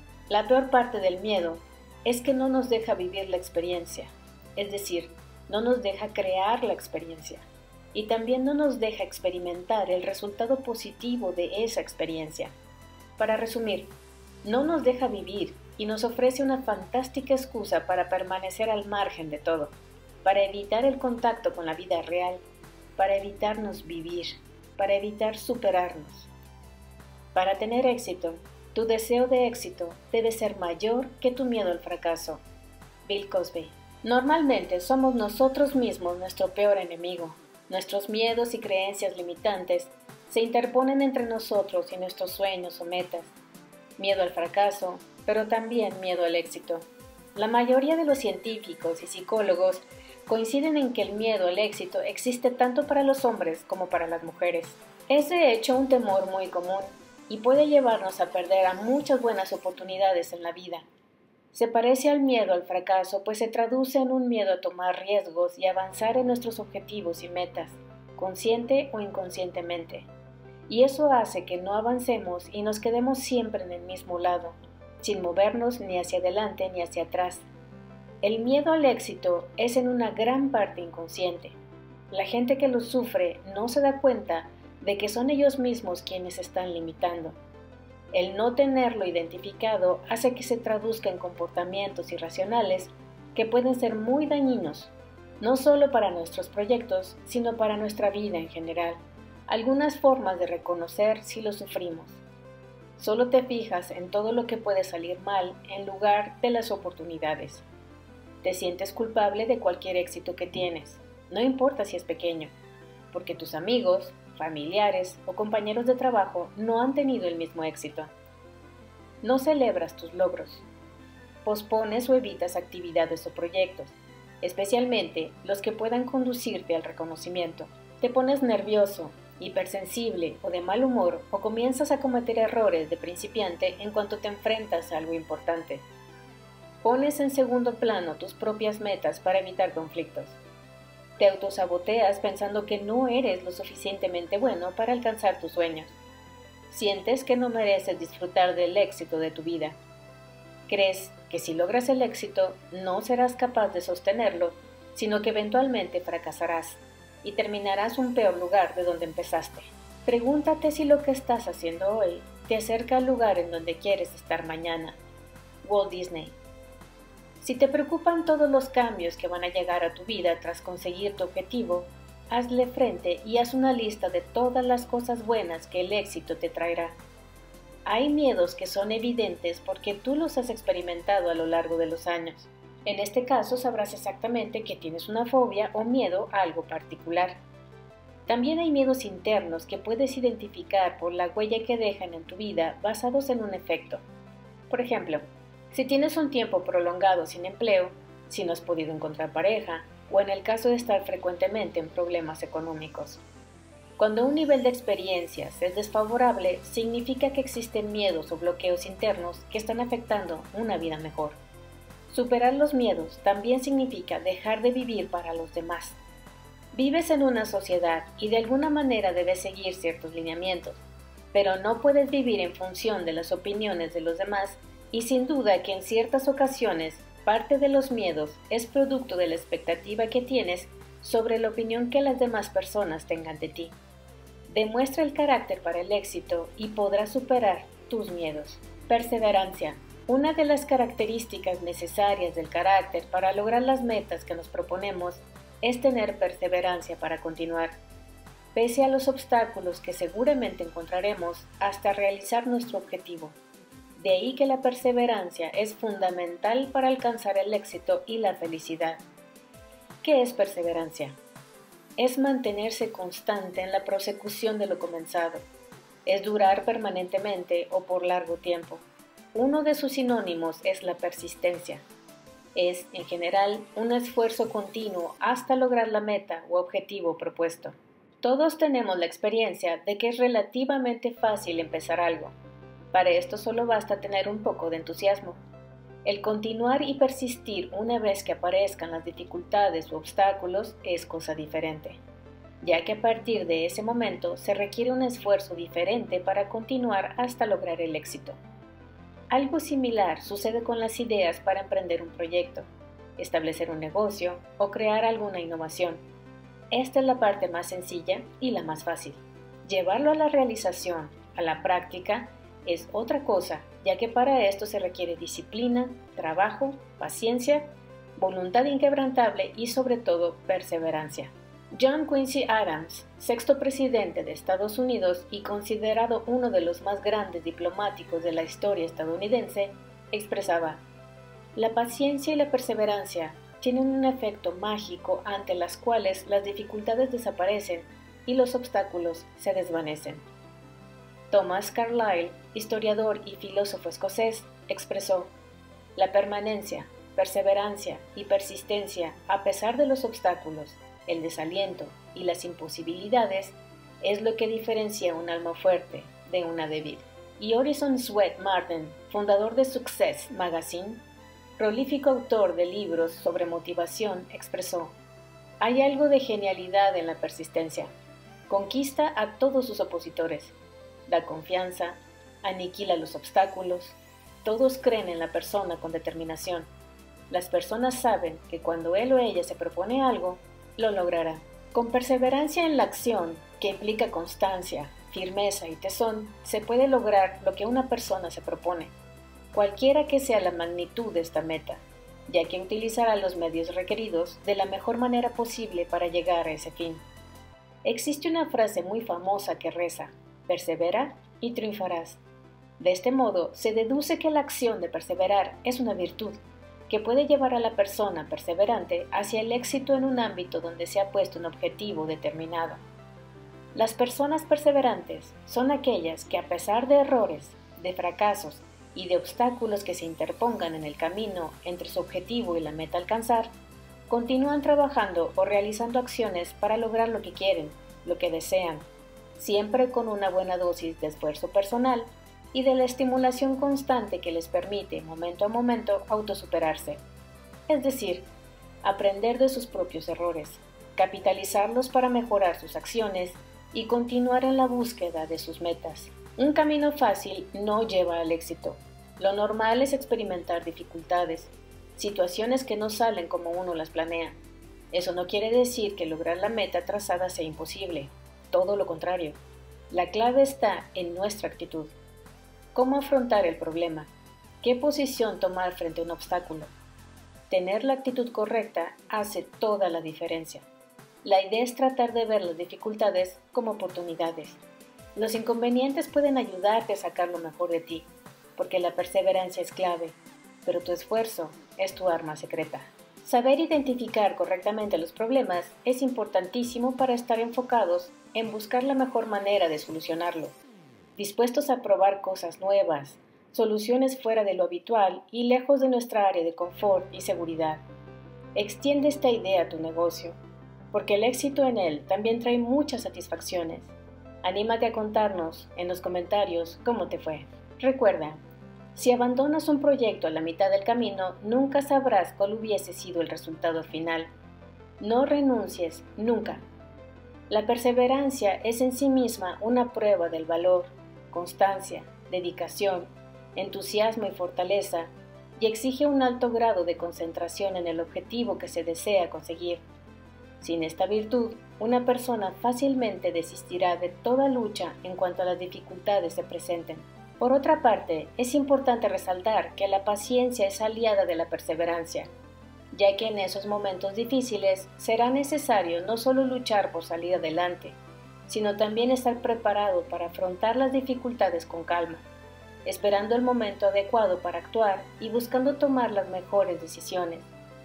A: La peor parte del miedo es que no nos deja vivir la experiencia, es decir, no nos deja crear la experiencia y también no nos deja experimentar el resultado positivo de esa experiencia. Para resumir, no nos deja vivir y nos ofrece una fantástica excusa para permanecer al margen de todo, para evitar el contacto con la vida real, para evitarnos vivir, para evitar superarnos. Para tener éxito, tu deseo de éxito debe ser mayor que tu miedo al fracaso. Bill Cosby. Normalmente somos nosotros mismos nuestro peor enemigo. Nuestros miedos y creencias limitantes se interponen entre nosotros y nuestros sueños o metas. Miedo al fracaso, pero también miedo al éxito. La mayoría de los científicos y psicólogos coinciden en que el miedo al éxito existe tanto para los hombres como para las mujeres. Es de hecho un temor muy común y puede llevarnos a perder a muchas buenas oportunidades en la vida. Se parece al miedo al fracaso, pues se traduce en un miedo a tomar riesgos y avanzar en nuestros objetivos y metas, consciente o inconscientemente. Y eso hace que no avancemos y nos quedemos siempre en el mismo lado, sin movernos ni hacia adelante ni hacia atrás. El miedo al éxito es en una gran parte inconsciente. La gente que lo sufre no se da cuenta de que son ellos mismos quienes se están limitando. El no tenerlo identificado hace que se traduzca en comportamientos irracionales que pueden ser muy dañinos, no solo para nuestros proyectos, sino para nuestra vida en general. Algunas formas de reconocer si lo sufrimos. Solo te fijas en todo lo que puede salir mal en lugar de las oportunidades. Te sientes culpable de cualquier éxito que tienes, no importa si es pequeño, porque tus amigos, familiares o compañeros de trabajo no han tenido el mismo éxito. No celebras tus logros. Pospones o evitas actividades o proyectos, especialmente los que puedan conducirte al reconocimiento. Te pones nervioso, hipersensible o de mal humor o comienzas a cometer errores de principiante en cuanto te enfrentas a algo importante. Pones en segundo plano tus propias metas para evitar conflictos. Te autosaboteas pensando que no eres lo suficientemente bueno para alcanzar tus sueños. Sientes que no mereces disfrutar del éxito de tu vida. Crees que si logras el éxito no serás capaz de sostenerlo, sino que eventualmente fracasarás y terminarás un peor lugar de donde empezaste. Pregúntate si lo que estás haciendo hoy te acerca al lugar en donde quieres estar mañana. Walt Disney. Si te preocupan todos los cambios que van a llegar a tu vida tras conseguir tu objetivo, hazle frente y haz una lista de todas las cosas buenas que el éxito te traerá. Hay miedos que son evidentes porque tú los has experimentado a lo largo de los años. En este caso sabrás exactamente que tienes una fobia o miedo a algo particular. También hay miedos internos que puedes identificar por la huella que dejan en tu vida basados en un efecto. Por ejemplo, si tienes un tiempo prolongado sin empleo, si no has podido encontrar pareja, o en el caso de estar frecuentemente en problemas económicos. Cuando un nivel de experiencias es desfavorable, significa que existen miedos o bloqueos internos que están afectando una vida mejor. Superar los miedos también significa dejar de vivir para los demás. Vives en una sociedad y de alguna manera debes seguir ciertos lineamientos, pero no puedes vivir en función de las opiniones de los demás y sin duda que en ciertas ocasiones parte de los miedos es producto de la expectativa que tienes sobre la opinión que las demás personas tengan de ti. Demuestra el carácter para el éxito y podrás superar tus miedos. Perseverancia. Una de las características necesarias del carácter para lograr las metas que nos proponemos es tener perseverancia para continuar, pese a los obstáculos que seguramente encontraremos hasta realizar nuestro objetivo. De ahí que la perseverancia es fundamental para alcanzar el éxito y la felicidad. ¿Qué es perseverancia? Es mantenerse constante en la prosecución de lo comenzado. Es durar permanentemente o por largo tiempo. Uno de sus sinónimos es la persistencia. Es, en general, un esfuerzo continuo hasta lograr la meta o objetivo propuesto. Todos tenemos la experiencia de que es relativamente fácil empezar algo. Para esto solo basta tener un poco de entusiasmo. El continuar y persistir una vez que aparezcan las dificultades u obstáculos es cosa diferente, ya que a partir de ese momento se requiere un esfuerzo diferente para continuar hasta lograr el éxito. Algo similar sucede con las ideas para emprender un proyecto, establecer un negocio o crear alguna innovación. Esta es la parte más sencilla y la más fácil. Llevarlo a la realización, a la práctica, es otra cosa, ya que para esto se requiere disciplina, trabajo, paciencia, voluntad inquebrantable y sobre todo perseverancia. John Quincy Adams, sexto presidente de Estados Unidos y considerado uno de los más grandes diplomáticos de la historia estadounidense, expresaba: "La paciencia y la perseverancia tienen un efecto mágico ante las cuales las dificultades desaparecen y los obstáculos se desvanecen". Thomas Carlyle, historiador y filósofo escocés, expresó: "La permanencia, perseverancia y persistencia a pesar de los obstáculos, el desaliento y las imposibilidades es lo que diferencia un alma fuerte de una débil". Y Orison Swett Marden, fundador de Success Magazine, prolífico autor de libros sobre motivación, expresó: "Hay algo de genialidad en la persistencia. Conquista a todos sus opositores. Da confianza, aniquila los obstáculos, todos creen en la persona con determinación. Las personas saben que cuando él o ella se propone algo, lo logrará. Con perseverancia en la acción, que implica constancia, firmeza y tesón, se puede lograr lo que una persona se propone, cualquiera que sea la magnitud de esta meta, ya que utilizará los medios requeridos de la mejor manera posible para llegar a ese fin. Existe una frase muy famosa que reza: persevera y triunfarás. De este modo, se deduce que la acción de perseverar es una virtud que puede llevar a la persona perseverante hacia el éxito en un ámbito donde se ha puesto un objetivo determinado. Las personas perseverantes son aquellas que, a pesar de errores, de fracasos y de obstáculos que se interpongan en el camino entre su objetivo y la meta a alcanzar, continúan trabajando o realizando acciones para lograr lo que quieren, lo que desean, siempre con una buena dosis de esfuerzo personal y de la estimulación constante que les permite, momento a momento, autosuperarse. Es decir, aprender de sus propios errores, capitalizarlos para mejorar sus acciones y continuar en la búsqueda de sus metas. Un camino fácil no lleva al éxito. Lo normal es experimentar dificultades, situaciones que no salen como uno las planea. Eso no quiere decir que lograr la meta trazada sea imposible, todo lo contrario. La clave está en nuestra actitud. ¿Cómo afrontar el problema? ¿Qué posición tomar frente a un obstáculo? Tener la actitud correcta hace toda la diferencia. La idea es tratar de ver las dificultades como oportunidades. Los inconvenientes pueden ayudarte a sacar lo mejor de ti, porque la perseverancia es clave, pero tu esfuerzo es tu arma secreta. Saber identificar correctamente los problemas es importantísimo para estar enfocados en buscar la mejor manera de solucionarlo, dispuestos a probar cosas nuevas, soluciones fuera de lo habitual y lejos de nuestra área de confort y seguridad. Extiende esta idea a tu negocio, porque el éxito en él también trae muchas satisfacciones. Anímate a contarnos en los comentarios cómo te fue. Recuerda, si abandonas un proyecto a la mitad del camino, nunca sabrás cuál hubiese sido el resultado final. No renuncies nunca. La perseverancia es en sí misma una prueba del valor, constancia, dedicación, entusiasmo y fortaleza, y exige un alto grado de concentración en el objetivo que se desea conseguir. Sin esta virtud, una persona fácilmente desistirá de toda lucha en cuanto a las dificultades se presenten. Por otra parte, es importante resaltar que la paciencia es aliada de la perseverancia, ya que en esos momentos difíciles será necesario no solo luchar por salir adelante, sino también estar preparado para afrontar las dificultades con calma, esperando el momento adecuado para actuar y buscando tomar las mejores decisiones.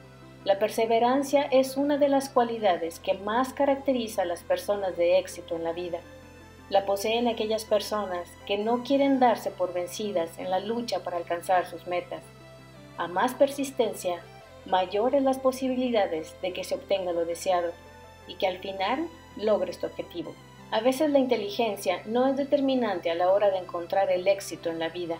A: La perseverancia es una de las cualidades que más caracteriza a las personas de éxito en la vida. La poseen aquellas personas que no quieren darse por vencidas en la lucha para alcanzar sus metas. A más persistencia, mayores las posibilidades de que se obtenga lo deseado y que al final logres tu objetivo. A veces la inteligencia no es determinante a la hora de encontrar el éxito en la vida.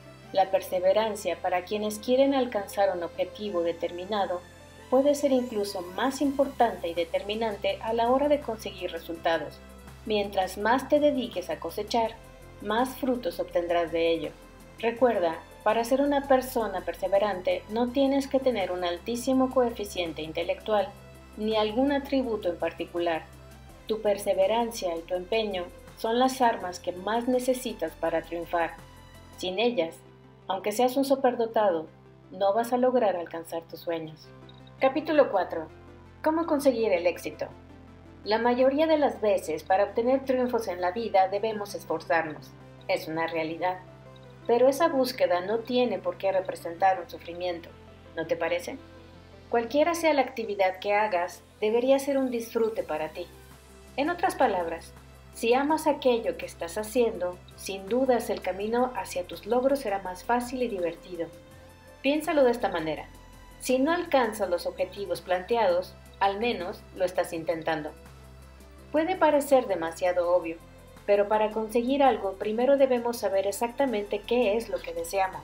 A: La perseverancia para quienes quieren alcanzar un objetivo determinado puede ser incluso más importante y determinante a la hora de conseguir resultados. Mientras más te dediques a cosechar, más frutos obtendrás de ello. Recuerda, para ser una persona perseverante no tienes que tener un altísimo coeficiente intelectual ni algún atributo en particular. Tu perseverancia y tu empeño son las armas que más necesitas para triunfar. Sin ellas, aunque seas un superdotado, no vas a lograr alcanzar tus sueños. Capítulo 4. ¿Cómo conseguir el éxito? La mayoría de las veces, para obtener triunfos en la vida debemos esforzarnos. Es una realidad. Pero esa búsqueda no tiene por qué representar un sufrimiento, ¿no te parece? Cualquiera sea la actividad que hagas, debería ser un disfrute para ti. En otras palabras, si amas aquello que estás haciendo, sin dudas el camino hacia tus logros será más fácil y divertido. Piénsalo de esta manera. Si no alcanzas los objetivos planteados, al menos lo estás intentando. Puede parecer demasiado obvio, pero para conseguir algo primero debemos saber exactamente qué es lo que deseamos.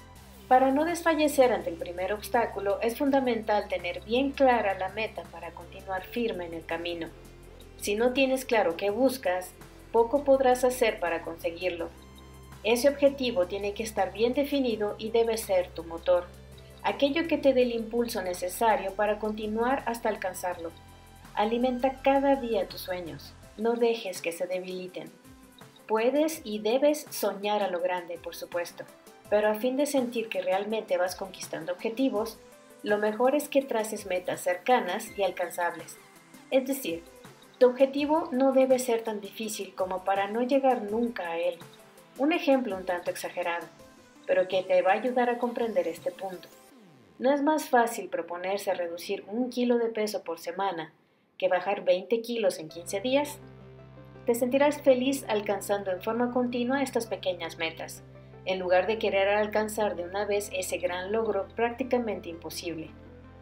A: Para no desfallecer ante el primer obstáculo, es fundamental tener bien clara la meta para continuar firme en el camino. Si no tienes claro qué buscas, poco podrás hacer para conseguirlo. Ese objetivo tiene que estar bien definido y debe ser tu motor. aquello que te dé el impulso necesario para continuar hasta alcanzarlo. Alimenta cada día tus sueños, no dejes que se debiliten. Puedes y debes soñar a lo grande, por supuesto, pero a fin de sentir que realmente vas conquistando objetivos, lo mejor es que traces metas cercanas y alcanzables. Es decir, tu objetivo no debe ser tan difícil como para no llegar nunca a él. Un ejemplo un tanto exagerado, pero que te va a ayudar a comprender este punto. ¿No es más fácil proponerse reducir 1 kilo de peso por semana que bajar 20 kilos en 15 días? Te sentirás feliz alcanzando en forma continua estas pequeñas metas, en lugar de querer alcanzar de una vez ese gran logro prácticamente imposible.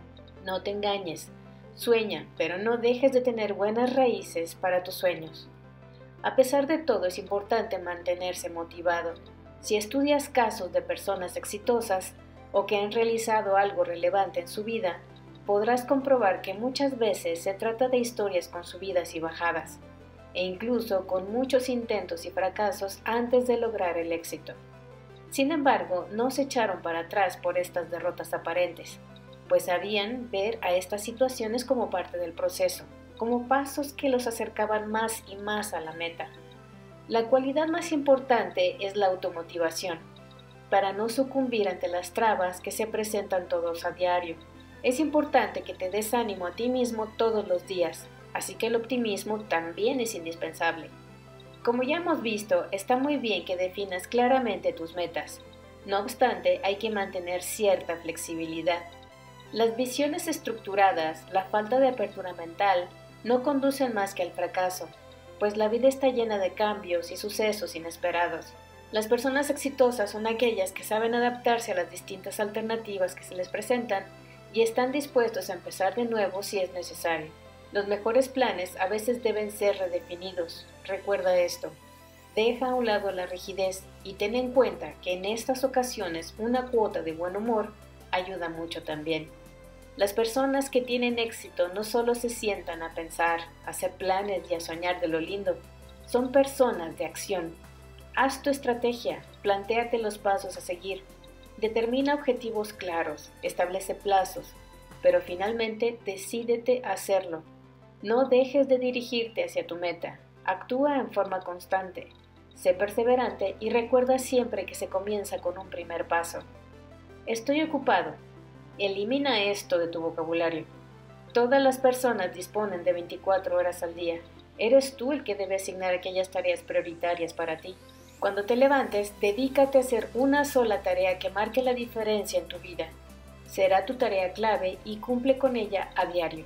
A: No te engañes, sueña, pero no dejes de tener buenas raíces para tus sueños. A pesar de todo, es importante mantenerse motivado. Si estudias casos de personas exitosas o que han realizado algo relevante en su vida, podrás comprobar que muchas veces se trata de historias con subidas y bajadas, e incluso con muchos intentos y fracasos antes de lograr el éxito. Sin embargo, no se echaron para atrás por estas derrotas aparentes, pues sabían ver a estas situaciones como parte del proceso, como pasos que los acercaban más y más a la meta. La cualidad más importante es la automotivación, para no sucumbir ante las trabas que se presentan todos a diario. Es importante que te des ánimo a ti mismo todos los días, así que el optimismo también es indispensable. Como ya hemos visto, está muy bien que definas claramente tus metas. No obstante, hay que mantener cierta flexibilidad. Las visiones estructuradas, la falta de apertura mental, no conducen más que al fracaso, pues la vida está llena de cambios y sucesos inesperados. Las personas exitosas son aquellas que saben adaptarse a las distintas alternativas que se les presentan y están dispuestos a empezar de nuevo si es necesario. Los mejores planes a veces deben ser redefinidos. Recuerda esto. Deja a un lado la rigidez y ten en cuenta que en estas ocasiones una cuota de buen humor ayuda mucho también. Las personas que tienen éxito no solo se sientan a pensar, a hacer planes y a soñar de lo lindo, son personas de acción. Haz tu estrategia, plantéate los pasos a seguir, determina objetivos claros, establece plazos, pero finalmente decídete a hacerlo. No dejes de dirigirte hacia tu meta, actúa en forma constante, sé perseverante y recuerda siempre que se comienza con un primer paso. Estoy ocupado. Elimina esto de tu vocabulario. Todas las personas disponen de 24 horas al día. Eres tú el que debe asignar aquellas tareas prioritarias para ti. Cuando te levantes, dedícate a hacer una sola tarea que marque la diferencia en tu vida. Será tu tarea clave y cumple con ella a diario.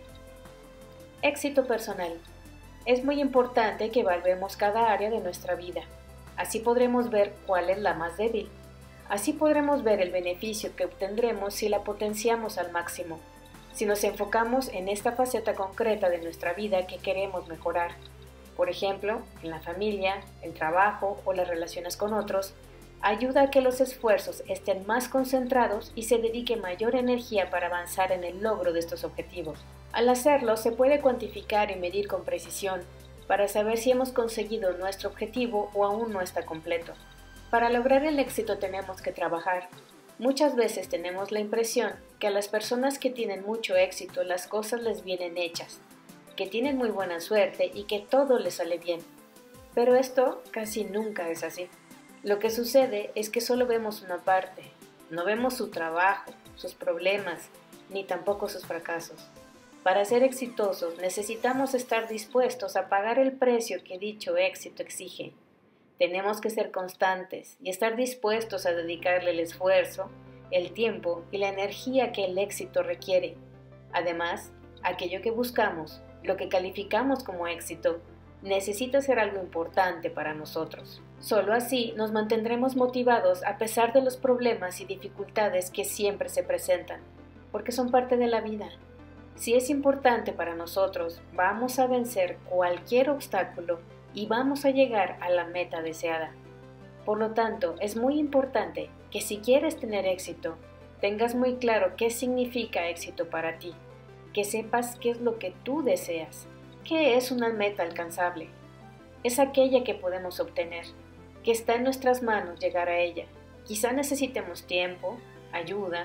A: Éxito personal. Es muy importante que evaluemos cada área de nuestra vida. Así podremos ver cuál es la más débil. Así podremos ver el beneficio que obtendremos si la potenciamos al máximo, si nos enfocamos en esta faceta concreta de nuestra vida que queremos mejorar. Por ejemplo, en la familia, el trabajo o las relaciones con otros, ayuda a que los esfuerzos estén más concentrados y se dedique mayor energía para avanzar en el logro de estos objetivos. Al hacerlo, se puede cuantificar y medir con precisión para saber si hemos conseguido nuestro objetivo o aún no está completo. Para lograr el éxito tenemos que trabajar. Muchas veces tenemos la impresión que a las personas que tienen mucho éxito las cosas les vienen hechas, que tienen muy buena suerte y que todo les sale bien. Pero esto casi nunca es así. Lo que sucede es que solo vemos una parte, no vemos su trabajo, sus problemas, ni tampoco sus fracasos. Para ser exitosos necesitamos estar dispuestos a pagar el precio que dicho éxito exige. Tenemos que ser constantes y estar dispuestos a dedicarle el esfuerzo, el tiempo y la energía que el éxito requiere. Además, aquello que buscamos, lo que calificamos como éxito, necesita ser algo importante para nosotros. Solo así nos mantendremos motivados a pesar de los problemas y dificultades que siempre se presentan, porque son parte de la vida. Si es importante para nosotros, vamos a vencer cualquier obstáculo y vamos a llegar a la meta deseada. Por lo tanto, es muy importante que si quieres tener éxito, tengas muy claro qué significa éxito para ti, que sepas qué es lo que tú deseas. ¿Qué es una meta alcanzable? Es aquella que podemos obtener, que está en nuestras manos llegar a ella. Quizá necesitemos tiempo, ayuda,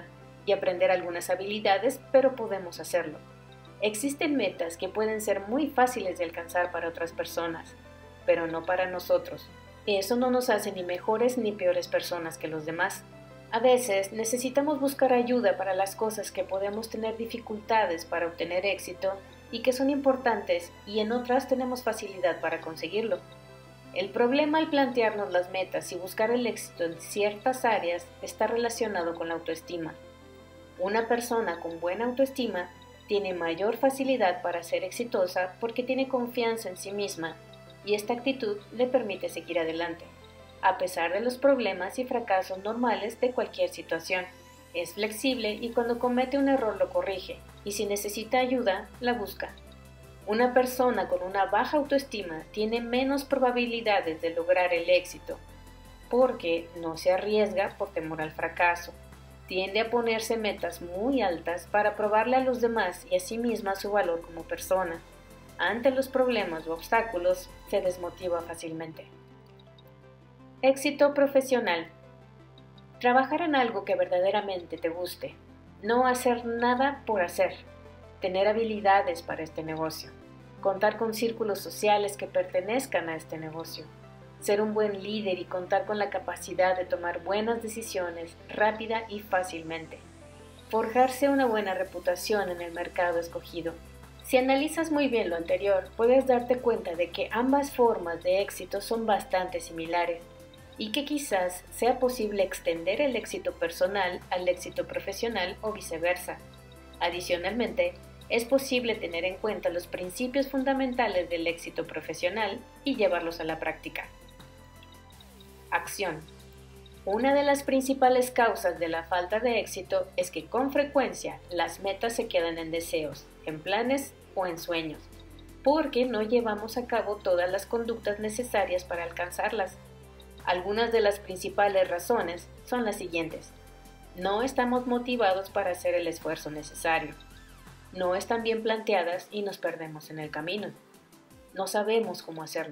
A: y aprender algunas habilidades, pero podemos hacerlo. Existen metas que pueden ser muy fáciles de alcanzar para otras personas, pero no para nosotros. Eso no nos hace ni mejores ni peores personas que los demás. A veces necesitamos buscar ayuda para las cosas que podemos tener dificultades para obtener éxito y que son importantes, y en otras tenemos facilidad para conseguirlo. El problema al plantearnos las metas y buscar el éxito en ciertas áreas está relacionado con la autoestima. Una persona con buena autoestima tiene mayor facilidad para ser exitosa porque tiene confianza en sí misma, y esta actitud le permite seguir adelante, a pesar de los problemas y fracasos normales de cualquier situación. Es flexible y cuando comete un error lo corrige, y si necesita ayuda, la busca. Una persona con una baja autoestima tiene menos probabilidades de lograr el éxito, porque no se arriesga por temor al fracaso. Tiende a ponerse metas muy altas para probarle a los demás y a sí misma su valor como persona. Ante los problemas o obstáculos, se desmotiva fácilmente. Éxito profesional. Trabajar en algo que verdaderamente te guste. No hacer nada por hacer. Tener habilidades para este negocio. Contar con círculos sociales que pertenezcan a este negocio. Ser un buen líder y contar con la capacidad de tomar buenas decisiones rápida y fácilmente. Forjarse una buena reputación en el mercado escogido. Si analizas muy bien lo anterior, puedes darte cuenta de que ambas formas de éxito son bastante similares y que quizás sea posible extender el éxito personal al éxito profesional o viceversa. Adicionalmente, es posible tener en cuenta los principios fundamentales del éxito profesional y llevarlos a la práctica. Acción. Una de las principales causas de la falta de éxito es que con frecuencia las metas se quedan en deseos, en planes o en sueños, porque no llevamos a cabo todas las conductas necesarias para alcanzarlas. Algunas de las principales razones son las siguientes. No estamos motivados para hacer el esfuerzo necesario. No están bien planteadas y nos perdemos en el camino. No sabemos cómo hacerlo.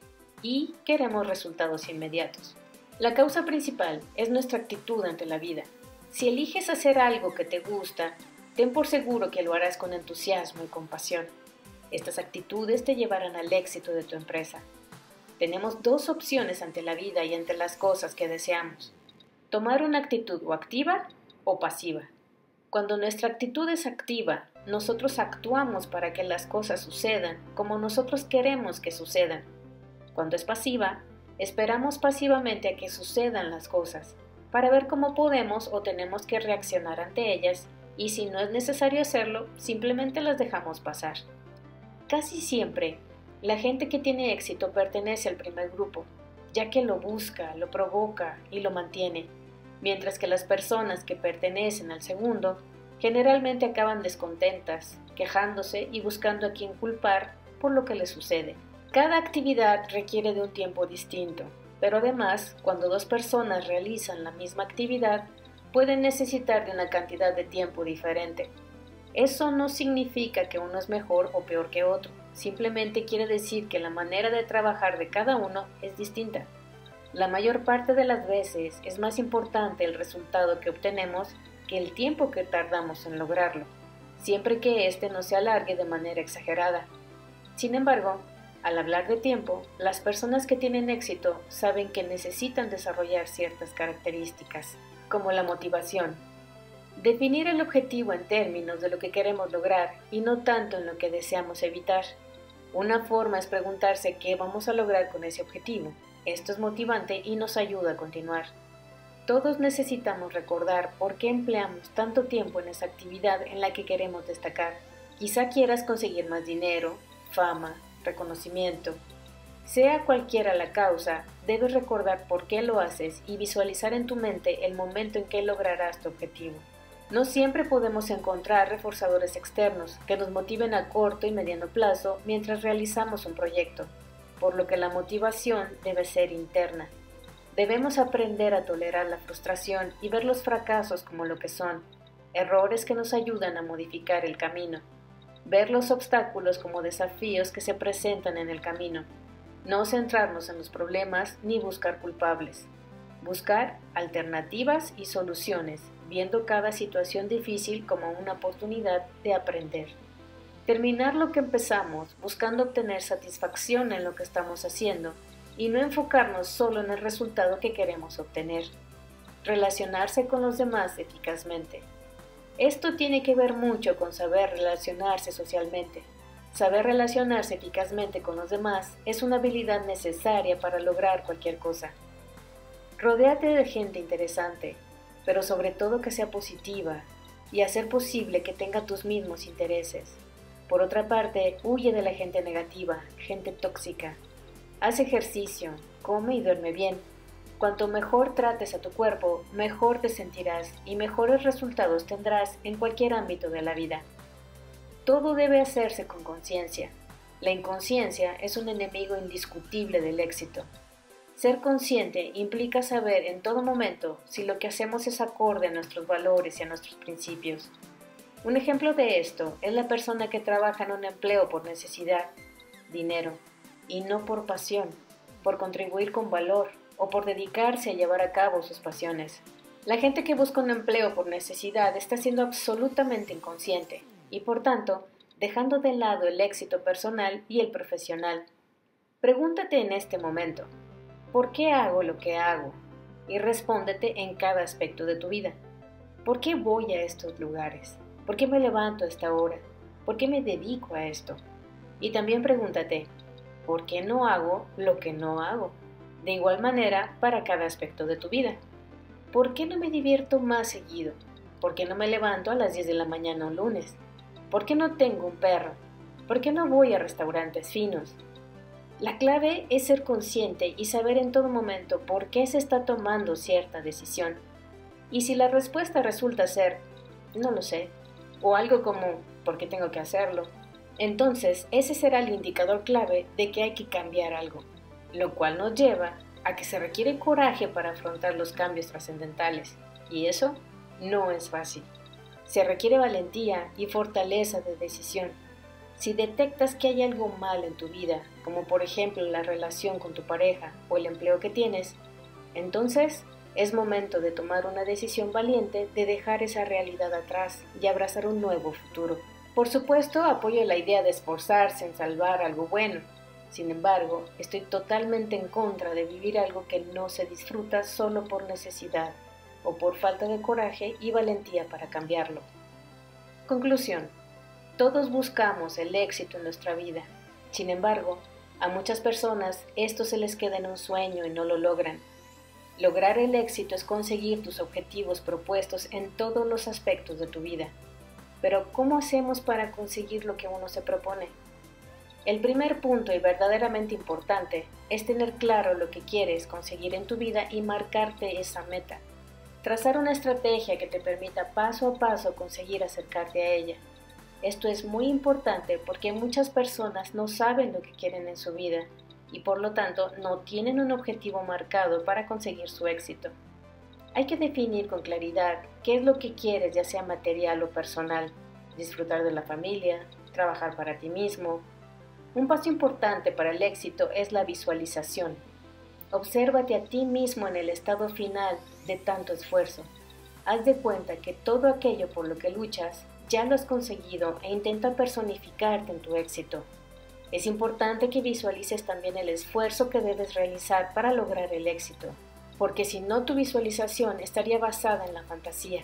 A: Y queremos resultados inmediatos. La causa principal es nuestra actitud ante la vida. Si eliges hacer algo que te gusta, ten por seguro que lo harás con entusiasmo y con pasión. Estas actitudes te llevarán al éxito de tu empresa. Tenemos dos opciones ante la vida y ante las cosas que deseamos. Tomar una actitud o activa o pasiva. Cuando nuestra actitud es activa, nosotros actuamos para que las cosas sucedan como nosotros queremos que sucedan. Cuando es pasiva, esperamos pasivamente a que sucedan las cosas, para ver cómo podemos o tenemos que reaccionar ante ellas, y si no es necesario hacerlo, simplemente las dejamos pasar. Casi siempre, la gente que tiene éxito pertenece al primer grupo, ya que lo busca, lo provoca y lo mantiene, mientras que las personas que pertenecen al segundo generalmente acaban descontentas, quejándose y buscando a quien culpar por lo que les sucede. Cada actividad requiere de un tiempo distinto, pero además, cuando dos personas realizan la misma actividad, pueden necesitar de una cantidad de tiempo diferente. Eso no significa que uno es mejor o peor que otro, simplemente quiere decir que la manera de trabajar de cada uno es distinta. La mayor parte de las veces es más importante el resultado que obtenemos que el tiempo que tardamos en lograrlo, siempre que éste no se alargue de manera exagerada. Sin embargo, al hablar de tiempo, las personas que tienen éxito saben que necesitan desarrollar ciertas características, como la motivación. Definir el objetivo en términos de lo que queremos lograr y no tanto en lo que deseamos evitar. Una forma es preguntarse qué vamos a lograr con ese objetivo. Esto es motivante y nos ayuda a continuar. Todos necesitamos recordar por qué empleamos tanto tiempo en esa actividad en la que queremos destacar. Quizá quieras conseguir más dinero, fama, reconocimiento. Sea cualquiera la causa, debes recordar por qué lo haces y visualizar en tu mente el momento en que lograrás tu objetivo. No siempre podemos encontrar reforzadores externos que nos motiven a corto y mediano plazo mientras realizamos un proyecto, por lo que la motivación debe ser interna. Debemos aprender a tolerar la frustración y ver los fracasos como lo que son, errores que nos ayudan a modificar el camino. Ver los obstáculos como desafíos que se presentan en el camino. No centrarnos en los problemas ni buscar culpables. Buscar alternativas y soluciones, viendo cada situación difícil como una oportunidad de aprender. Terminar lo que empezamos, buscando obtener satisfacción en lo que estamos haciendo y no enfocarnos solo en el resultado que queremos obtener. Relacionarse con los demás eficazmente. Esto tiene que ver mucho con saber relacionarse socialmente. Saber relacionarse eficazmente con los demás es una habilidad necesaria para lograr cualquier cosa. Rodéate de gente interesante, pero sobre todo que sea positiva y a ser posible que tenga tus mismos intereses. Por otra parte, huye de la gente negativa, gente tóxica. Haz ejercicio, come y duerme bien. Cuanto mejor trates a tu cuerpo, mejor te sentirás y mejores resultados tendrás en cualquier ámbito de la vida. Todo debe hacerse con conciencia. La inconsciencia es un enemigo indiscutible del éxito. Ser consciente implica saber en todo momento si lo que hacemos es acorde a nuestros valores y a nuestros principios. Un ejemplo de esto es la persona que trabaja en un empleo por necesidad, dinero, y no por pasión, por contribuir con valor o por dedicarse a llevar a cabo sus pasiones. La gente que busca un empleo por necesidad está siendo absolutamente inconsciente y, por tanto, dejando de lado el éxito personal y el profesional. Pregúntate en este momento, ¿por qué hago lo que hago? Y respóndete en cada aspecto de tu vida. ¿Por qué voy a estos lugares? ¿Por qué me levanto a esta hora? ¿Por qué me dedico a esto? Y también pregúntate, ¿por qué no hago lo que no hago? De igual manera para cada aspecto de tu vida. ¿Por qué no me divierto más seguido? ¿Por qué no me levanto a las 10 de la mañana un lunes? ¿Por qué no tengo un perro? ¿Por qué no voy a restaurantes finos? La clave es ser consciente y saber en todo momento por qué se está tomando cierta decisión. Y si la respuesta resulta ser, no lo sé, o algo como, ¿por qué tengo que hacerlo? Entonces ese será el indicador clave de que hay que cambiar algo, lo cual nos lleva a que se requiere coraje para afrontar los cambios trascendentales, y eso no es fácil. Se requiere valentía y fortaleza de decisión. Si detectas que hay algo mal en tu vida, como por ejemplo la relación con tu pareja o el empleo que tienes, entonces es momento de tomar una decisión valiente de dejar esa realidad atrás y abrazar un nuevo futuro. Por supuesto, apoyo la idea de esforzarse en salvar algo bueno. Sin embargo, estoy totalmente en contra de vivir algo que no se disfruta solo por necesidad o por falta de coraje y valentía para cambiarlo. Conclusión. Todos buscamos el éxito en nuestra vida. Sin embargo, a muchas personas esto se les queda en un sueño y no lo logran. Lograr el éxito es conseguir tus objetivos propuestos en todos los aspectos de tu vida. Pero, ¿cómo hacemos para conseguir lo que uno se propone? El primer punto y verdaderamente importante es tener claro lo que quieres conseguir en tu vida y marcarte esa meta. Trazar una estrategia que te permita paso a paso conseguir acercarte a ella. Esto es muy importante porque muchas personas no saben lo que quieren en su vida y por lo tanto no tienen un objetivo marcado para conseguir su éxito. Hay que definir con claridad qué es lo que quieres, ya sea material o personal, disfrutar de la familia, trabajar para ti mismo. Un paso importante para el éxito es la visualización. Obsérvate a ti mismo en el estado final de tanto esfuerzo. Haz de cuenta que todo aquello por lo que luchas ya lo has conseguido e intenta personificarte en tu éxito. Es importante que visualices también el esfuerzo que debes realizar para lograr el éxito, porque si no tu visualización estaría basada en la fantasía.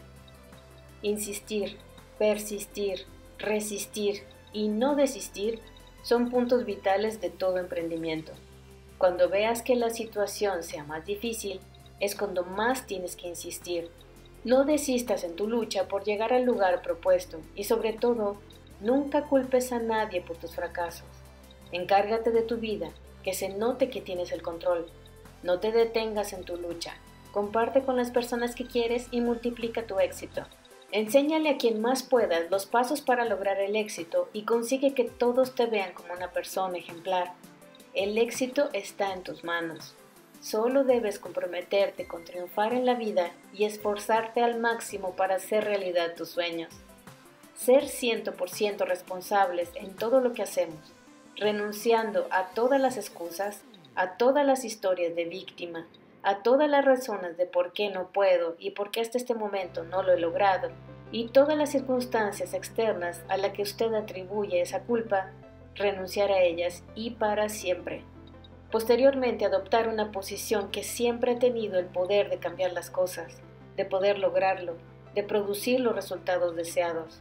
A: Insistir, persistir, resistir y no desistir son puntos vitales de todo emprendimiento. Cuando veas que la situación sea más difícil, es cuando más tienes que insistir. No desistas en tu lucha por llegar al lugar propuesto y sobre todo, nunca culpes a nadie por tus fracasos. Encárgate de tu vida, que se note que tienes el control. No te detengas en tu lucha. Comparte con las personas que quieres y multiplica tu éxito. Enséñale a quien más puedas los pasos para lograr el éxito y consigue que todos te vean como una persona ejemplar. El éxito está en tus manos. Solo debes comprometerte con triunfar en la vida y esforzarte al máximo para hacer realidad tus sueños. Ser 100% responsables en todo lo que hacemos, renunciando a todas las excusas, a todas las historias de víctima, a todas las razones de por qué no puedo y por qué hasta este momento no lo he logrado, y todas las circunstancias externas a las que usted atribuye esa culpa, renunciar a ellas y para siempre. Posteriormente, adoptar una posición que siempre ha tenido el poder de cambiar las cosas, de poder lograrlo, de producir los resultados deseados.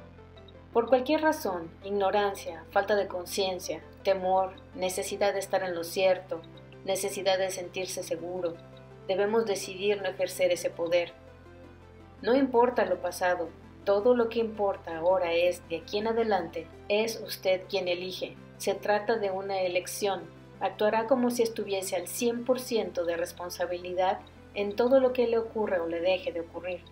A: Por cualquier razón, ignorancia, falta de conciencia, temor, necesidad de estar en lo cierto, necesidad de sentirse seguro, debemos decidir no ejercer ese poder. No importa lo pasado, todo lo que importa ahora es, de aquí en adelante, es usted quien elige. Se trata de una elección. Actuará como si estuviese al 100% de responsabilidad en todo lo que le ocurra o le deje de ocurrir.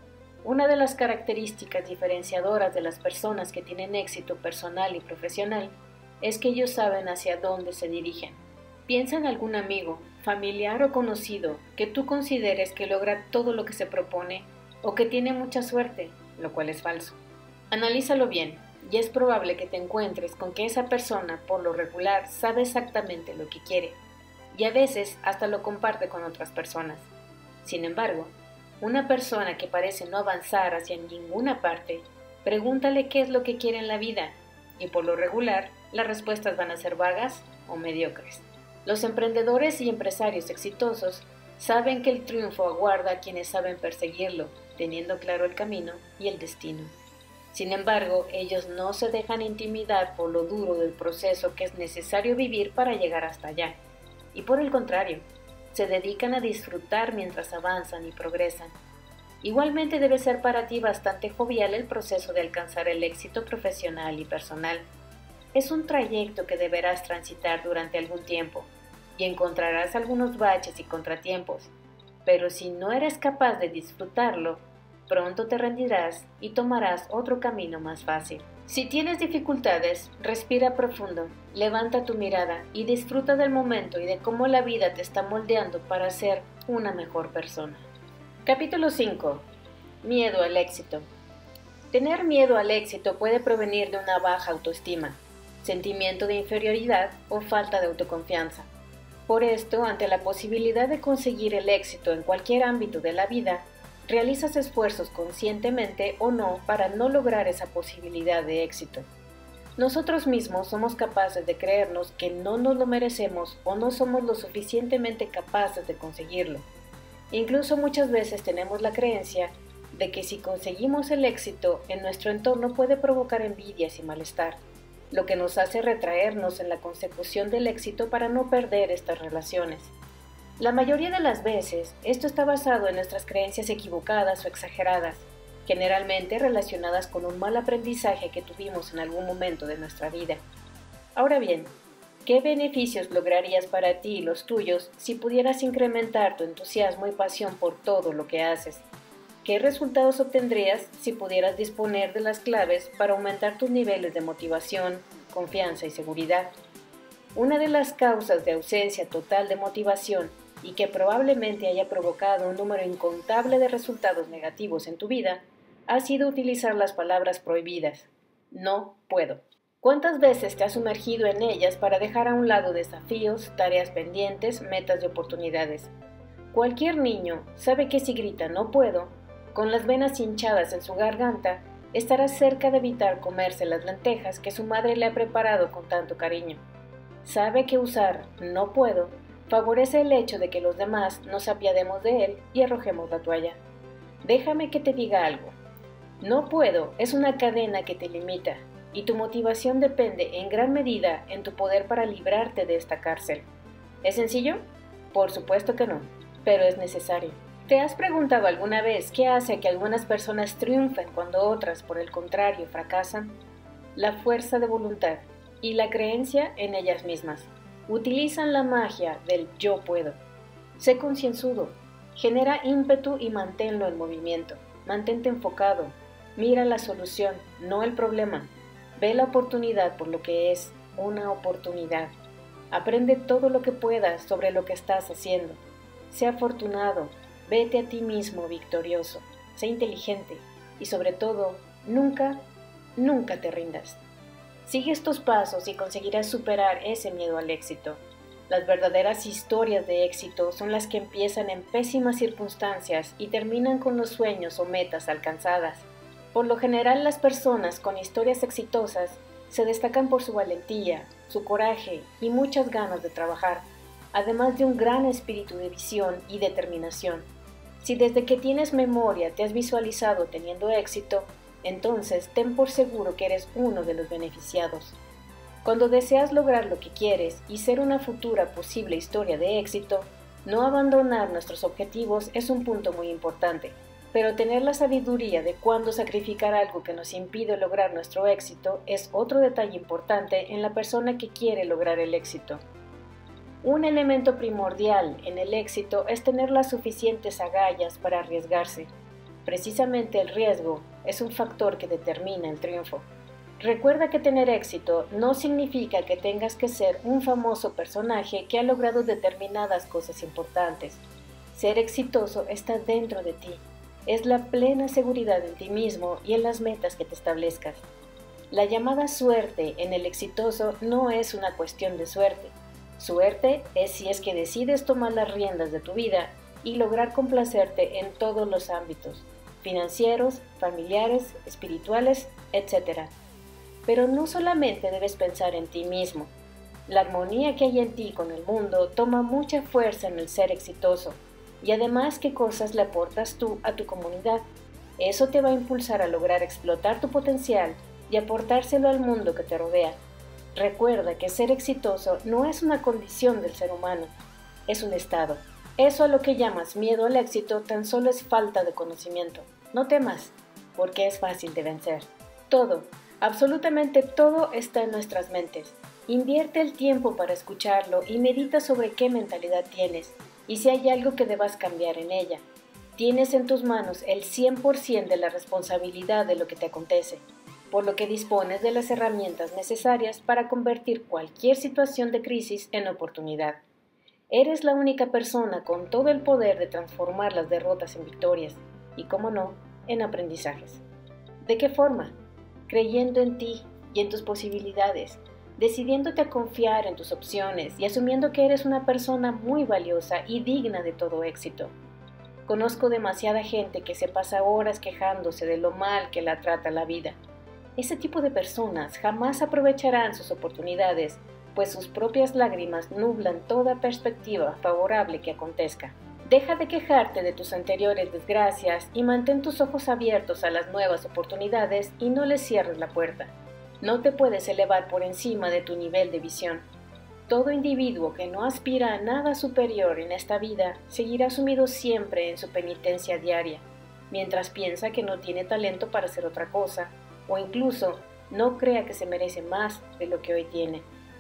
A: Una de las características diferenciadoras de las personas que tienen éxito personal y profesional es que ellos saben hacia dónde se dirigen. Piensa en algún amigo, familiar o conocido que tú consideres que logra todo lo que se propone o que tiene mucha suerte, lo cual es falso. Analízalo bien y es probable que te encuentres con que esa persona, por lo regular, sabe exactamente lo que quiere y a veces hasta lo comparte con otras personas. Sin embargo, una persona que parece no avanzar hacia ninguna parte, pregúntale qué es lo que quiere en la vida y por lo regular las respuestas van a ser vagas o mediocres. Los emprendedores y empresarios exitosos saben que el triunfo aguarda a quienes saben perseguirlo, teniendo claro el camino y el destino. Sin embargo, ellos no se dejan intimidar por lo duro del proceso que es necesario vivir para llegar hasta allá. Y por el contrario, se dedican a disfrutar mientras avanzan y progresan. Igualmente debe ser para ti bastante jovial el proceso de alcanzar el éxito profesional y personal. Es un trayecto que deberás transitar durante algún tiempo y encontrarás algunos baches y contratiempos, pero si no eres capaz de disfrutarlo, pronto te rendirás y tomarás otro camino más fácil. Si tienes dificultades, respira profundo, levanta tu mirada y disfruta del momento y de cómo la vida te está moldeando para ser una mejor persona. Capítulo 5. Miedo al éxito. Tener miedo al éxito puede provenir de una baja autoestima, sentimiento de inferioridad o falta de autoconfianza. Por esto, ante la posibilidad de conseguir el éxito en cualquier ámbito de la vida, realizas esfuerzos conscientemente o no para no lograr esa posibilidad de éxito. Nosotros mismos somos capaces de creernos que no nos lo merecemos o no somos lo suficientemente capaces de conseguirlo. Incluso muchas veces tenemos la creencia de que si conseguimos el éxito en nuestro entorno puede provocar envidias y malestar, lo que nos hace retraernos en la consecución del éxito para no perder estas relaciones. La mayoría de las veces, esto está basado en nuestras creencias equivocadas o exageradas, generalmente relacionadas con un mal aprendizaje que tuvimos en algún momento de nuestra vida. Ahora bien, ¿qué beneficios lograrías para ti y los tuyos si pudieras incrementar tu entusiasmo y pasión por todo lo que haces? ¿Qué resultados obtendrías si pudieras disponer de las claves para aumentar tus niveles de motivación, confianza y seguridad? Una de las causas de ausencia total de motivación y que probablemente haya provocado un número incontable de resultados negativos en tu vida, ha sido utilizar las palabras prohibidas. No puedo. ¿Cuántas veces te has sumergido en ellas para dejar a un lado desafíos, tareas pendientes, metas y oportunidades? Cualquier niño sabe que si grita no puedo, con las venas hinchadas en su garganta, estará cerca de evitar comerse las lentejas que su madre le ha preparado con tanto cariño. Sabe que usar no puedo favorece el hecho de que los demás nos apiademos de él y arrojemos la toalla. Déjame que te diga algo. No puedo es una cadena que te limita y tu motivación depende en gran medida en tu poder para librarte de esta cárcel. ¿Es sencillo? Por supuesto que no, pero es necesario. ¿Te has preguntado alguna vez qué hace que algunas personas triunfen cuando otras, por el contrario, fracasan? La fuerza de voluntad y la creencia en ellas mismas. Utilizan la magia del yo puedo. Sé concienzudo, genera ímpetu y manténlo en movimiento. Mantente enfocado, mira la solución, no el problema. Ve la oportunidad por lo que es, una oportunidad. Aprende todo lo que puedas sobre lo que estás haciendo. Sé afortunado, vete a ti mismo victorioso. Sé inteligente y sobre todo, nunca te rindas. Sigue estos pasos y conseguirás superar ese miedo al éxito. Las verdaderas historias de éxito son las que empiezan en pésimas circunstancias y terminan con los sueños o metas alcanzadas. Por lo general, las personas con historias exitosas se destacan por su valentía, su coraje y muchas ganas de trabajar, además de un gran espíritu de visión y determinación. Si desde que tienes memoria te has visualizado teniendo éxito, entonces ten por seguro que eres uno de los beneficiados. Cuando deseas lograr lo que quieres y ser una futura posible historia de éxito, no abandonar nuestros objetivos es un punto muy importante, pero tener la sabiduría de cuándo sacrificar algo que nos impide lograr nuestro éxito es otro detalle importante en la persona que quiere lograr el éxito. Un elemento primordial en el éxito es tener las suficientes agallas para arriesgarse. Precisamente el riesgo es un factor que determina el triunfo. Recuerda que tener éxito no significa que tengas que ser un famoso personaje que ha logrado determinadas cosas importantes. Ser exitoso está dentro de ti. Es la plena seguridad en ti mismo y en las metas que te establezcas. La llamada suerte en el exitoso no es una cuestión de suerte. Suerte es si es que decides tomar las riendas de tu vida y lograr complacerte en todos los ámbitos, financieros, familiares, espirituales, etc. Pero no solamente debes pensar en ti mismo. La armonía que hay en ti con el mundo toma mucha fuerza en el ser exitoso. Y además, ¿qué cosas le aportas tú a tu comunidad? Eso te va a impulsar a lograr explotar tu potencial y aportárselo al mundo que te rodea. Recuerda que ser exitoso no es una condición del ser humano, es un estado. Eso a lo que llamas miedo al éxito tan solo es falta de conocimiento. No temas, porque es fácil de vencer. Todo, absolutamente todo está en nuestras mentes. Invierte el tiempo para escucharlo y medita sobre qué mentalidad tienes y si hay algo que debas cambiar en ella. Tienes en tus manos el 100% de la responsabilidad de lo que te acontece, por lo que dispones de las herramientas necesarias para convertir cualquier situación de crisis en oportunidad. Eres la única persona con todo el poder de transformar las derrotas en victorias y, cómo no, en aprendizajes. ¿De qué forma? Creyendo en ti y en tus posibilidades, decidiéndote a confiar en tus opciones y asumiendo que eres una persona muy valiosa y digna de todo éxito. Conozco demasiada gente que se pasa horas quejándose de lo mal que la trata la vida. Ese tipo de personas jamás aprovecharán sus oportunidades, pues sus propias lágrimas nublan toda perspectiva favorable que acontezca. Deja de quejarte de tus anteriores desgracias y mantén tus ojos abiertos a las nuevas oportunidades y no les cierres la puerta. No te puedes elevar por encima de tu nivel de visión. Todo individuo que no aspira a nada superior en esta vida seguirá sumido siempre en su penitencia diaria, mientras piensa que no tiene talento para hacer otra cosa, o incluso no crea que se merece más de lo que hoy tiene.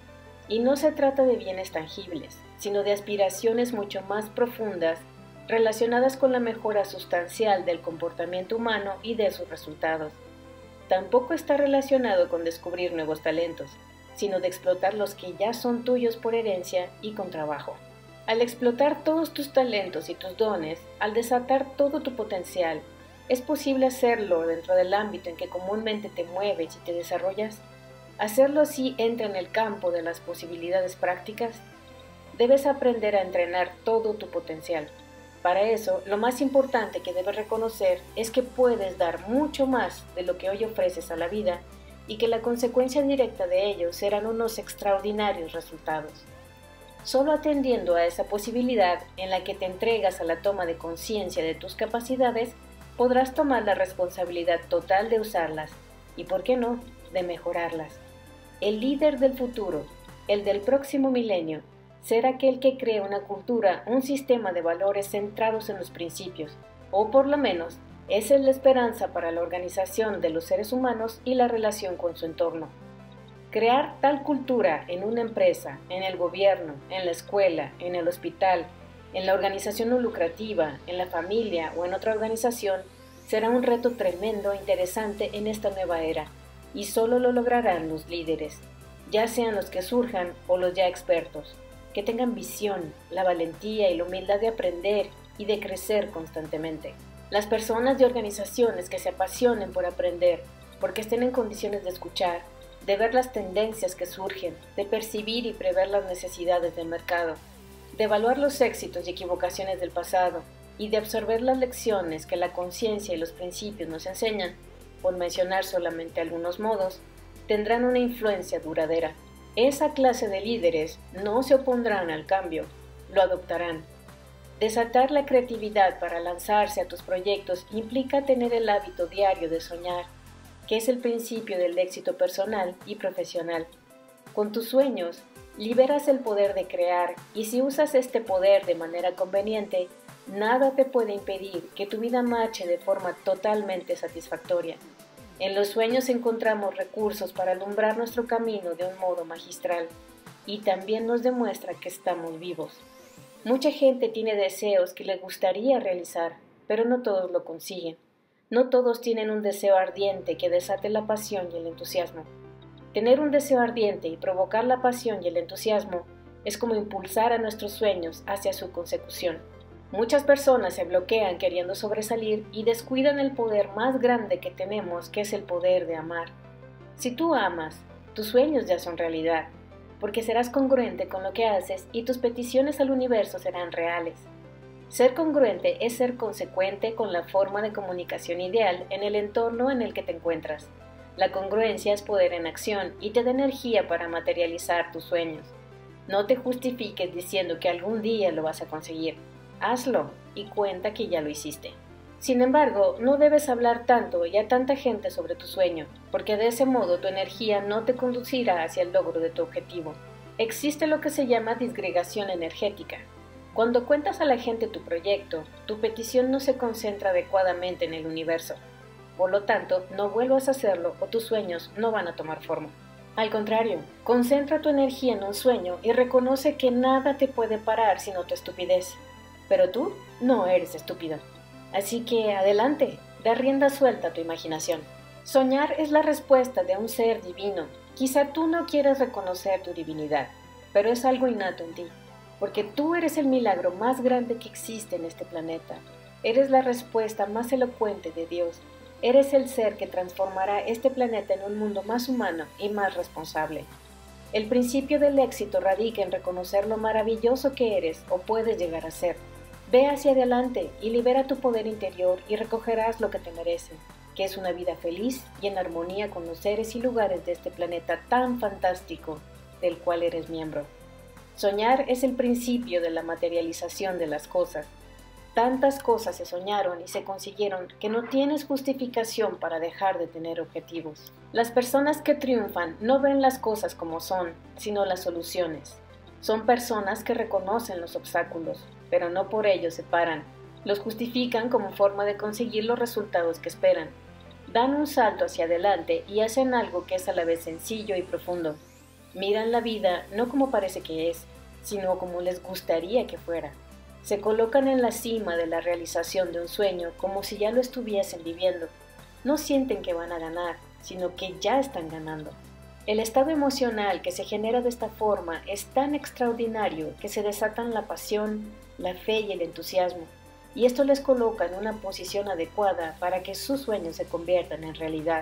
A: Y no se trata de bienes tangibles, sino de aspiraciones mucho más profundas relacionadas con la mejora sustancial del comportamiento humano y de sus resultados. Tampoco está relacionado con descubrir nuevos talentos, sino de explotar los que ya son tuyos por herencia y con trabajo. Al explotar todos tus talentos y tus dones, al desatar todo tu potencial, ¿es posible hacerlo dentro del ámbito en que comúnmente te mueves y te desarrollas? ¿Hacerlo así entra en el campo de las posibilidades prácticas? Debes aprender a entrenar todo tu potencial. Para eso, lo más importante que debes reconocer es que puedes dar mucho más de lo que hoy ofreces a la vida y que la consecuencia directa de ello serán unos extraordinarios resultados. Solo atendiendo a esa posibilidad en la que te entregas a la toma de conciencia de tus capacidades, podrás tomar la responsabilidad total de usarlas y, ¿por qué no?, de mejorarlas. El líder del futuro, el del próximo milenio, será aquel que cree una cultura, un sistema de valores centrados en los principios, o por lo menos, esa es la esperanza para la organización de los seres humanos y la relación con su entorno. Crear tal cultura en una empresa, en el gobierno, en la escuela, en el hospital, en la organización no lucrativa, en la familia o en otra organización, será un reto tremendo e interesante en esta nueva era, y solo lo lograrán los líderes, ya sean los que surjan o los ya expertos, que tengan visión, la valentía y la humildad de aprender y de crecer constantemente. Las personas y organizaciones que se apasionen por aprender, porque estén en condiciones de escuchar, de ver las tendencias que surgen, de percibir y prever las necesidades del mercado, de evaluar los éxitos y equivocaciones del pasado y de absorber las lecciones que la conciencia y los principios nos enseñan, por mencionar solamente algunos modos, tendrán una influencia duradera. Esa clase de líderes no se opondrán al cambio, lo adoptarán. Desatar la creatividad para lanzarse a tus proyectos implica tener el hábito diario de soñar, que es el principio del éxito personal y profesional. Con tus sueños, liberas el poder de crear y si usas este poder de manera conveniente, nada te puede impedir que tu vida marche de forma totalmente satisfactoria. En los sueños encontramos recursos para alumbrar nuestro camino de un modo magistral y también nos demuestra que estamos vivos. Mucha gente tiene deseos que le gustaría realizar, pero no todos lo consiguen. No todos tienen un deseo ardiente que desate la pasión y el entusiasmo. Tener un deseo ardiente y provocar la pasión y el entusiasmo es como impulsar a nuestros sueños hacia su consecución. Muchas personas se bloquean queriendo sobresalir y descuidan el poder más grande que tenemos, que es el poder de amar. Si tú amas, tus sueños ya son realidad, porque serás congruente con lo que haces y tus peticiones al universo serán reales. Ser congruente es ser consecuente con la forma de comunicación ideal en el entorno en el que te encuentras. La congruencia es poder en acción y te da energía para materializar tus sueños. No te justifiques diciendo que algún día lo vas a conseguir. Hazlo y cuenta que ya lo hiciste. Sin embargo, no debes hablar tanto y a tanta gente sobre tu sueño, porque de ese modo tu energía no te conducirá hacia el logro de tu objetivo. Existe lo que se llama disgregación energética. Cuando cuentas a la gente tu proyecto, tu petición no se concentra adecuadamente en el universo. Por lo tanto, no vuelvas a hacerlo o tus sueños no van a tomar forma. Al contrario, concentra tu energía en un sueño y reconoce que nada te puede parar sino tu estupidez. Pero tú no eres estúpido. Así que adelante, da rienda suelta a tu imaginación. Soñar es la respuesta de un ser divino. Quizá tú no quieras reconocer tu divinidad, pero es algo innato en ti. Porque tú eres el milagro más grande que existe en este planeta. Eres la respuesta más elocuente de Dios. Eres el ser que transformará este planeta en un mundo más humano y más responsable. El principio del éxito radica en reconocer lo maravilloso que eres o puedes llegar a ser. Ve hacia adelante y libera tu poder interior y recogerás lo que te mereces, que es una vida feliz y en armonía con los seres y lugares de este planeta tan fantástico del cual eres miembro. Soñar es el principio de la materialización de las cosas. Tantas cosas se soñaron y se consiguieron que no tienes justificación para dejar de tener objetivos. Las personas que triunfan no ven las cosas como son, sino las soluciones. Son personas que reconocen los obstáculos, pero no por ello se paran. Los justifican como forma de conseguir los resultados que esperan. Dan un salto hacia adelante y hacen algo que es a la vez sencillo y profundo. Miran la vida no como parece que es, sino como les gustaría que fuera. Se colocan en la cima de la realización de un sueño como si ya lo estuviesen viviendo. No sienten que van a ganar, sino que ya están ganando. El estado emocional que se genera de esta forma es tan extraordinario que se desatan la pasión, la fe y el entusiasmo, y esto les coloca en una posición adecuada para que sus sueños se conviertan en realidad.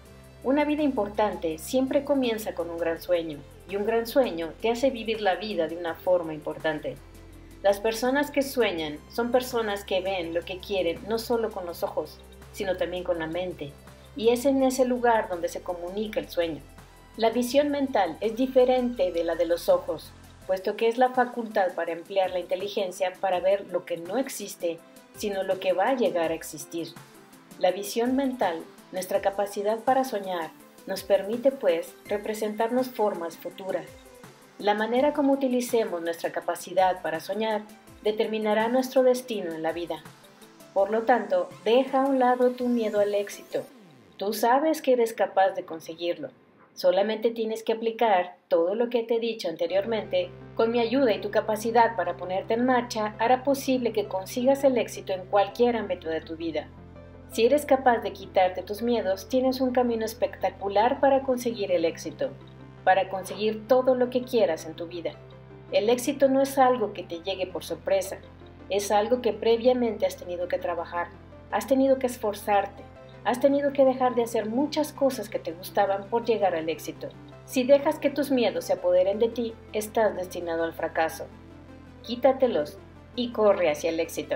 A: Una vida importante siempre comienza con un gran sueño, y un gran sueño te hace vivir la vida de una forma importante. Las personas que sueñan son personas que ven lo que quieren no solo con los ojos, sino también con la mente, y es en ese lugar donde se comunica el sueño. La visión mental es diferente de la de los ojos, puesto que es la facultad para emplear la inteligencia para ver lo que no existe, sino lo que va a llegar a existir. La visión mental, nuestra capacidad para soñar, nos permite, pues, representarnos formas futuras. La manera como utilicemos nuestra capacidad para soñar determinará nuestro destino en la vida. Por lo tanto, deja a un lado tu miedo al éxito. Tú sabes que eres capaz de conseguirlo. Solamente tienes que aplicar todo lo que te he dicho anteriormente. Con mi ayuda y tu capacidad para ponerte en marcha, hará posible que consigas el éxito en cualquier ámbito de tu vida. Si eres capaz de quitarte tus miedos, tienes un camino espectacular para conseguir el éxito, para conseguir todo lo que quieras en tu vida. El éxito no es algo que te llegue por sorpresa, es algo que previamente has tenido que trabajar, has tenido que esforzarte, Has tenido que dejar de hacer muchas cosas que te gustaban por llegar al éxito. Si dejas que tus miedos se apoderen de ti, estás destinado al fracaso. Quítatelos y corre hacia el éxito.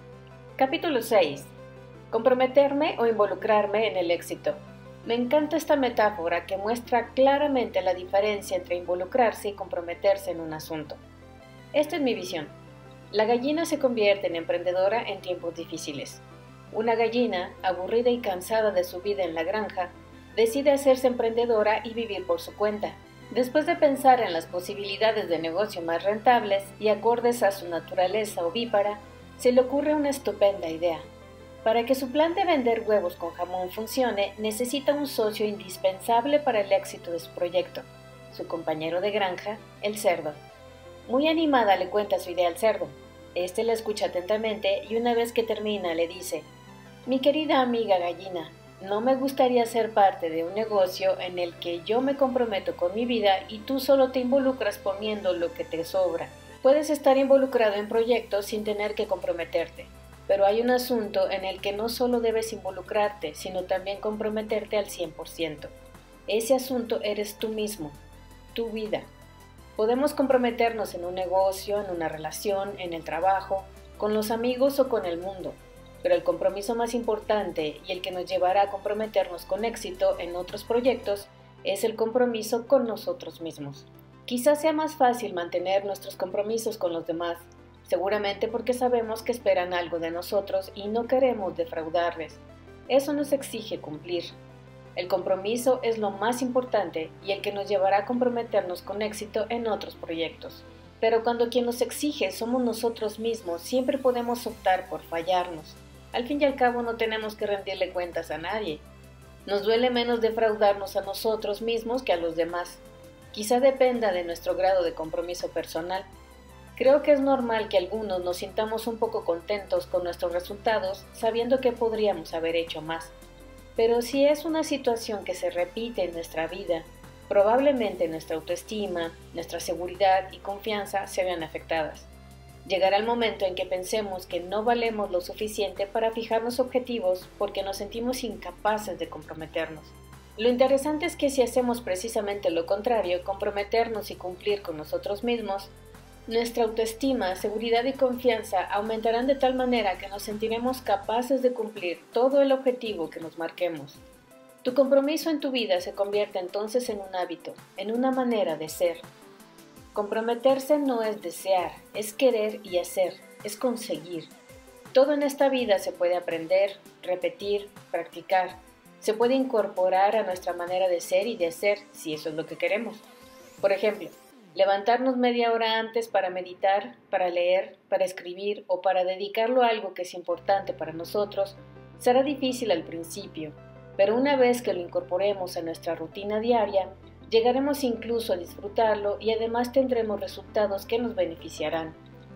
A: Capítulo 6. Comprometerme o involucrarme en el éxito. Me encanta esta metáfora que muestra claramente la diferencia entre involucrarse y comprometerse en un asunto. Esta es mi visión. La gallina se convierte en emprendedora en tiempos difíciles. Una gallina, aburrida y cansada de su vida en la granja, decide hacerse emprendedora y vivir por su cuenta. Después de pensar en las posibilidades de negocio más rentables y acordes a su naturaleza ovípara, se le ocurre una estupenda idea. Para que su plan de vender huevos con jamón funcione, necesita un socio indispensable para el éxito de su proyecto, su compañero de granja, el cerdo. Muy animada le cuenta su idea al cerdo. Este la escucha atentamente y una vez que termina le dice: «Mi querida amiga gallina, no me gustaría ser parte de un negocio en el que yo me comprometo con mi vida y tú solo te involucras poniendo lo que te sobra. Puedes estar involucrado en proyectos sin tener que comprometerte. Pero hay un asunto en el que no solo debes involucrarte, sino también comprometerte al 100%. Ese asunto eres tú mismo, tu vida. Podemos comprometernos en un negocio, en una relación, en el trabajo, con los amigos o con el mundo, pero el compromiso más importante y el que nos llevará a comprometernos con éxito en otros proyectos es el compromiso con nosotros mismos. Quizás sea más fácil mantener nuestros compromisos con los demás, seguramente porque sabemos que esperan algo de nosotros y no queremos defraudarles. Eso nos exige cumplir. El compromiso es lo más importante y el que nos llevará a comprometernos con éxito en otros proyectos. Pero cuando quien nos exige somos nosotros mismos, siempre podemos optar por fallarnos. Al fin y al cabo no tenemos que rendirle cuentas a nadie. Nos duele menos defraudarnos a nosotros mismos que a los demás. Quizá dependa de nuestro grado de compromiso personal. Creo que es normal que algunos nos sintamos un poco contentos con nuestros resultados, sabiendo que podríamos haber hecho más. Pero si es una situación que se repite en nuestra vida, probablemente nuestra autoestima, nuestra seguridad y confianza se vean afectadas. Llegará el momento en que pensemos que no valemos lo suficiente para fijarnos objetivos porque nos sentimos incapaces de comprometernos. Lo interesante es que si hacemos precisamente lo contrario, comprometernos y cumplir con nosotros mismos, nuestra autoestima, seguridad y confianza aumentarán de tal manera que nos sentiremos capaces de cumplir todo el objetivo que nos marquemos. Tu compromiso en tu vida se convierte entonces en un hábito, en una manera de ser. Comprometerse no es desear, es querer y hacer, es conseguir. Todo en esta vida se puede aprender, repetir, practicar. Se puede incorporar a nuestra manera de ser y de hacer, si eso es lo que queremos. Por ejemplo, levantarnos media hora antes para meditar, para leer, para escribir o para dedicarlo a algo que es importante para nosotros será difícil al principio, pero una vez que lo incorporemos a nuestra rutina diaria, llegaremos incluso a disfrutarlo y además tendremos resultados que nos beneficiarán.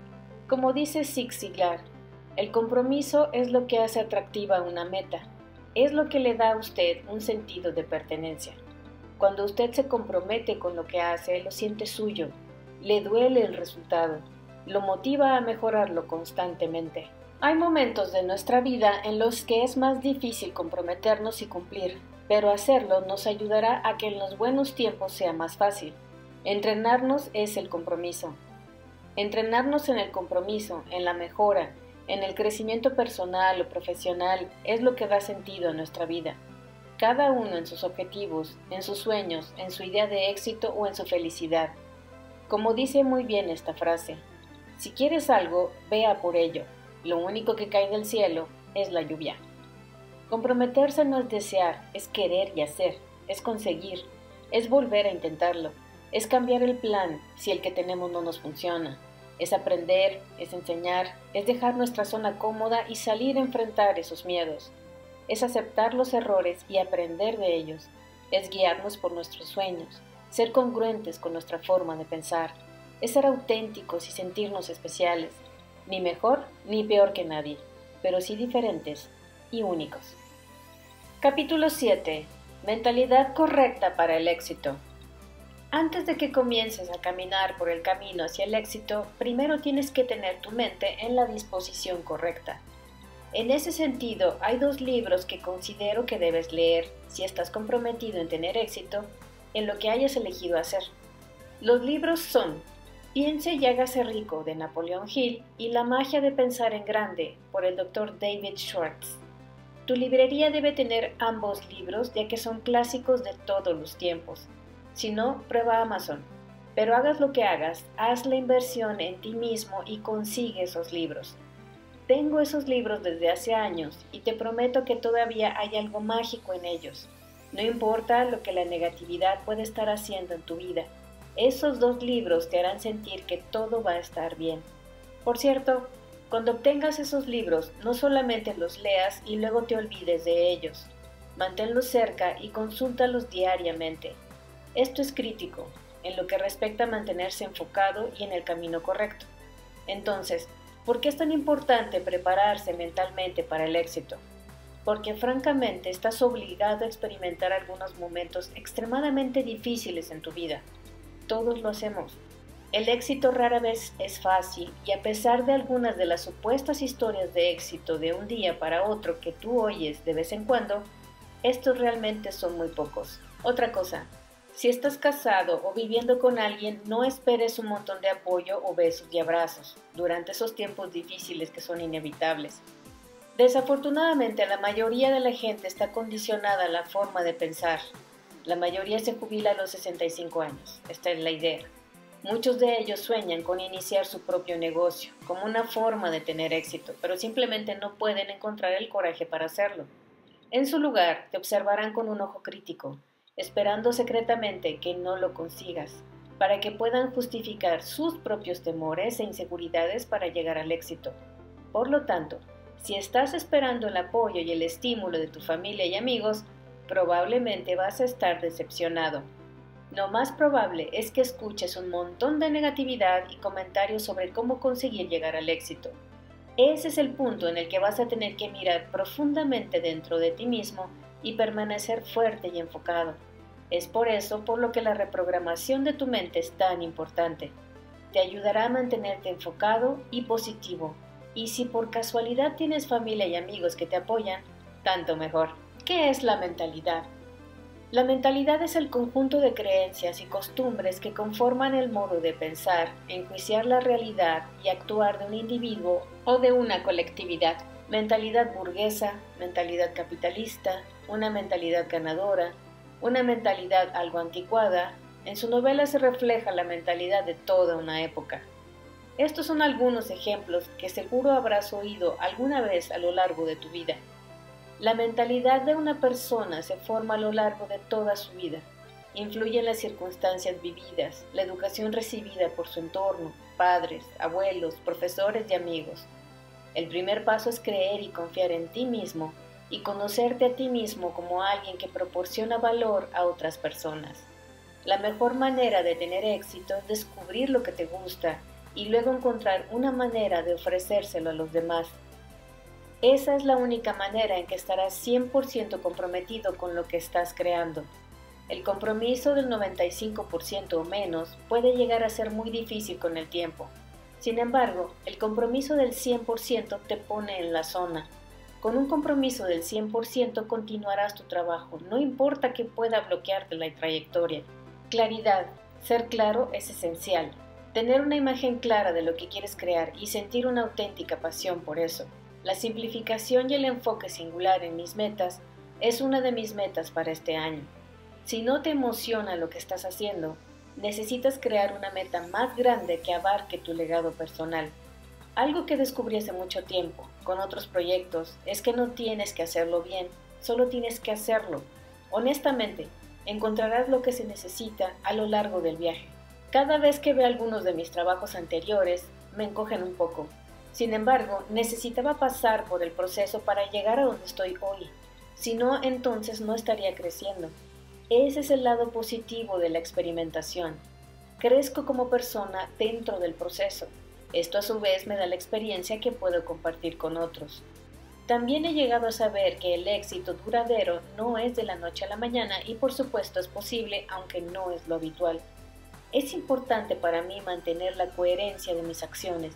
A: Como dice Zig Ziglar, el compromiso es lo que hace atractiva una meta, es lo que le da a usted un sentido de pertenencia. Cuando usted se compromete con lo que hace, lo siente suyo, le duele el resultado, lo motiva a mejorarlo constantemente. Hay momentos de nuestra vida en los que es más difícil comprometernos y cumplir, pero hacerlo nos ayudará a que en los buenos tiempos sea más fácil. Entrenarnos es el compromiso. Entrenarnos en el compromiso, en la mejora, en el crecimiento personal o profesional es lo que da sentido a nuestra vida. Cada uno en sus objetivos, en sus sueños, en su idea de éxito o en su felicidad. Como dice muy bien esta frase, si quieres algo, ve a por ello. Lo único que cae del cielo es la lluvia. Comprometerse no es desear, es querer y hacer, es conseguir, es volver a intentarlo, es cambiar el plan si el que tenemos no nos funciona, es aprender, es enseñar, es dejar nuestra zona cómoda y salir a enfrentar esos miedos. Es aceptar los errores y aprender de ellos, es guiarnos por nuestros sueños, ser congruentes con nuestra forma de pensar, es ser auténticos y sentirnos especiales, ni mejor ni peor que nadie, pero sí diferentes y únicos. Capítulo 7. Mentalidad correcta para el éxito. Antes de que comiences a caminar por el camino hacia el éxito, primero tienes que tener tu mente en la disposición correcta. En ese sentido, hay dos libros que considero que debes leer si estás comprometido en tener éxito en lo que hayas elegido hacer. Los libros son Piense y hágase rico de Napoleón Hill y La magia de pensar en grande por el Dr. David Schwartz. Tu librería debe tener ambos libros ya que son clásicos de todos los tiempos. Si no, prueba Amazon. Pero hagas lo que hagas, haz la inversión en ti mismo y consigue esos libros. Tengo esos libros desde hace años y te prometo que todavía hay algo mágico en ellos. No importa lo que la negatividad puede estar haciendo en tu vida, esos dos libros te harán sentir que todo va a estar bien. Por cierto, cuando obtengas esos libros, no solamente los leas y luego te olvides de ellos. Manténlos cerca y consúltalos diariamente. Esto es crítico, en lo que respecta a mantenerse enfocado y en el camino correcto. Entonces, ¿por qué es tan importante prepararse mentalmente para el éxito? Porque francamente estás obligado a experimentar algunos momentos extremadamente difíciles en tu vida. Todos lo hacemos. El éxito rara vez es fácil y a pesar de algunas de las supuestas historias de éxito de un día para otro que tú oyes de vez en cuando, estos realmente son muy pocos. Otra cosa, si estás casado o viviendo con alguien, no esperes un montón de apoyo o besos y abrazos durante esos tiempos difíciles que son inevitables. Desafortunadamente, la mayoría de la gente está condicionada a la forma de pensar. La mayoría se jubila a los 65 años. Esta es la idea. Muchos de ellos sueñan con iniciar su propio negocio, como una forma de tener éxito, pero simplemente no pueden encontrar el coraje para hacerlo. En su lugar, te observarán con un ojo crítico, esperando secretamente que no lo consigas, para que puedan justificar sus propios temores e inseguridades para llegar al éxito. Por lo tanto, si estás esperando el apoyo y el estímulo de tu familia y amigos, probablemente vas a estar decepcionado. Lo más probable es que escuches un montón de negatividad y comentarios sobre cómo conseguir llegar al éxito. Ese es el punto en el que vas a tener que mirar profundamente dentro de ti mismo y permanecer fuerte y enfocado. Es por eso por lo que la reprogramación de tu mente es tan importante. Te ayudará a mantenerte enfocado y positivo. Y si por casualidad tienes familia y amigos que te apoyan, tanto mejor. ¿Qué es la mentalidad? La mentalidad es el conjunto de creencias y costumbres que conforman el modo de pensar, enjuiciar la realidad y actuar de un individuo o de una colectividad. Mentalidad burguesa, mentalidad capitalista, una mentalidad ganadora, una mentalidad algo anticuada. En su novela se refleja la mentalidad de toda una época. Estos son algunos ejemplos que seguro habrás oído alguna vez a lo largo de tu vida. La mentalidad de una persona se forma a lo largo de toda su vida. Influye en las circunstancias vividas, la educación recibida por su entorno, padres, abuelos, profesores y amigos. El primer paso es creer y confiar en ti mismo y conocerte a ti mismo como alguien que proporciona valor a otras personas. La mejor manera de tener éxito es descubrir lo que te gusta y luego encontrar una manera de ofrecérselo a los demás. Esa es la única manera en que estarás 100% comprometido con lo que estás creando. El compromiso del 95% o menos puede llegar a ser muy difícil con el tiempo. Sin embargo, el compromiso del 100% te pone en la zona. Con un compromiso del 100% continuarás tu trabajo, no importa que pueda bloquearte la trayectoria. Claridad. Ser claro es esencial. Tener una imagen clara de lo que quieres crear y sentir una auténtica pasión por eso. La simplificación y el enfoque singular en mis metas es una de mis metas para este año. Si no te emociona lo que estás haciendo, necesitas crear una meta más grande que abarque tu legado personal. Algo que descubrí hace mucho tiempo, con otros proyectos, es que no tienes que hacerlo bien, solo tienes que hacerlo. Honestamente, encontrarás lo que se necesita a lo largo del viaje. Cada vez que veo algunos de mis trabajos anteriores, me encogen un poco. Sin embargo, necesitaba pasar por el proceso para llegar a donde estoy hoy. Si no, entonces no estaría creciendo. Ese es el lado positivo de la experimentación. Crezco como persona dentro del proceso. Esto a su vez me da la experiencia que puedo compartir con otros. También he llegado a saber que el éxito duradero no es de la noche a la mañana y por supuesto es posible, aunque no es lo habitual. Es importante para mí mantener la coherencia de mis acciones.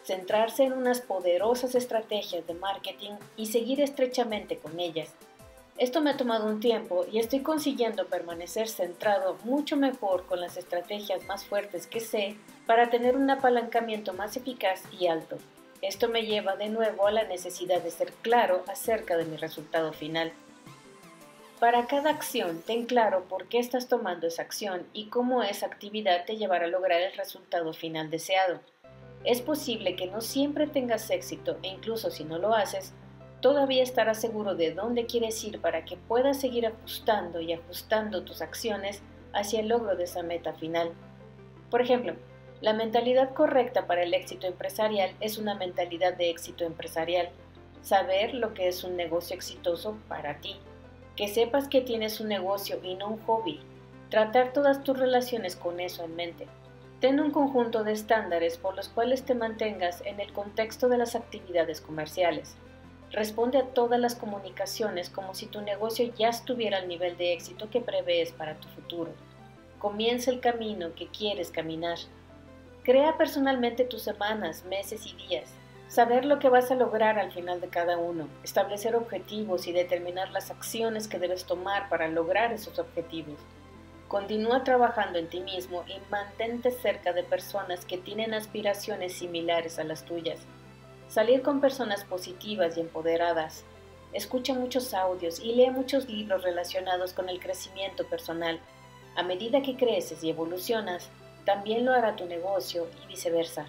A: centrarse en unas poderosas estrategias de marketing y seguir estrechamente con ellas. Esto me ha tomado un tiempo y estoy consiguiendo permanecer centrado mucho mejor con las estrategias más fuertes que sé para tener un apalancamiento más eficaz y alto. Esto me lleva de nuevo a la necesidad de ser claro acerca de mi resultado final. Para cada acción, ten claro por qué estás tomando esa acción y cómo esa actividad te llevará a lograr el resultado final deseado. Es posible que no siempre tengas éxito e incluso si no lo haces, todavía estarás seguro de dónde quieres ir para que puedas seguir ajustando y ajustando tus acciones hacia el logro de esa meta final. Por ejemplo, la mentalidad correcta para el éxito empresarial es una mentalidad de éxito empresarial. Saber lo que es un negocio exitoso para ti. Que sepas que tienes un negocio y no un hobby. Tratar todas tus relaciones con eso en mente. Ten un conjunto de estándares por los cuales te mantengas en el contexto de las actividades comerciales. Responde a todas las comunicaciones como si tu negocio ya estuviera al nivel de éxito que prevés para tu futuro. Comienza el camino que quieres caminar. Crea personalmente tus semanas, meses y días. Saber lo que vas a lograr al final de cada uno. Establecer objetivos y determinar las acciones que debes tomar para lograr esos objetivos. Continúa trabajando en ti mismo y mantente cerca de personas que tienen aspiraciones similares a las tuyas. Salir con personas positivas y empoderadas. Escucha muchos audios y lee muchos libros relacionados con el crecimiento personal. A medida que creces y evolucionas, también lo hará tu negocio y viceversa.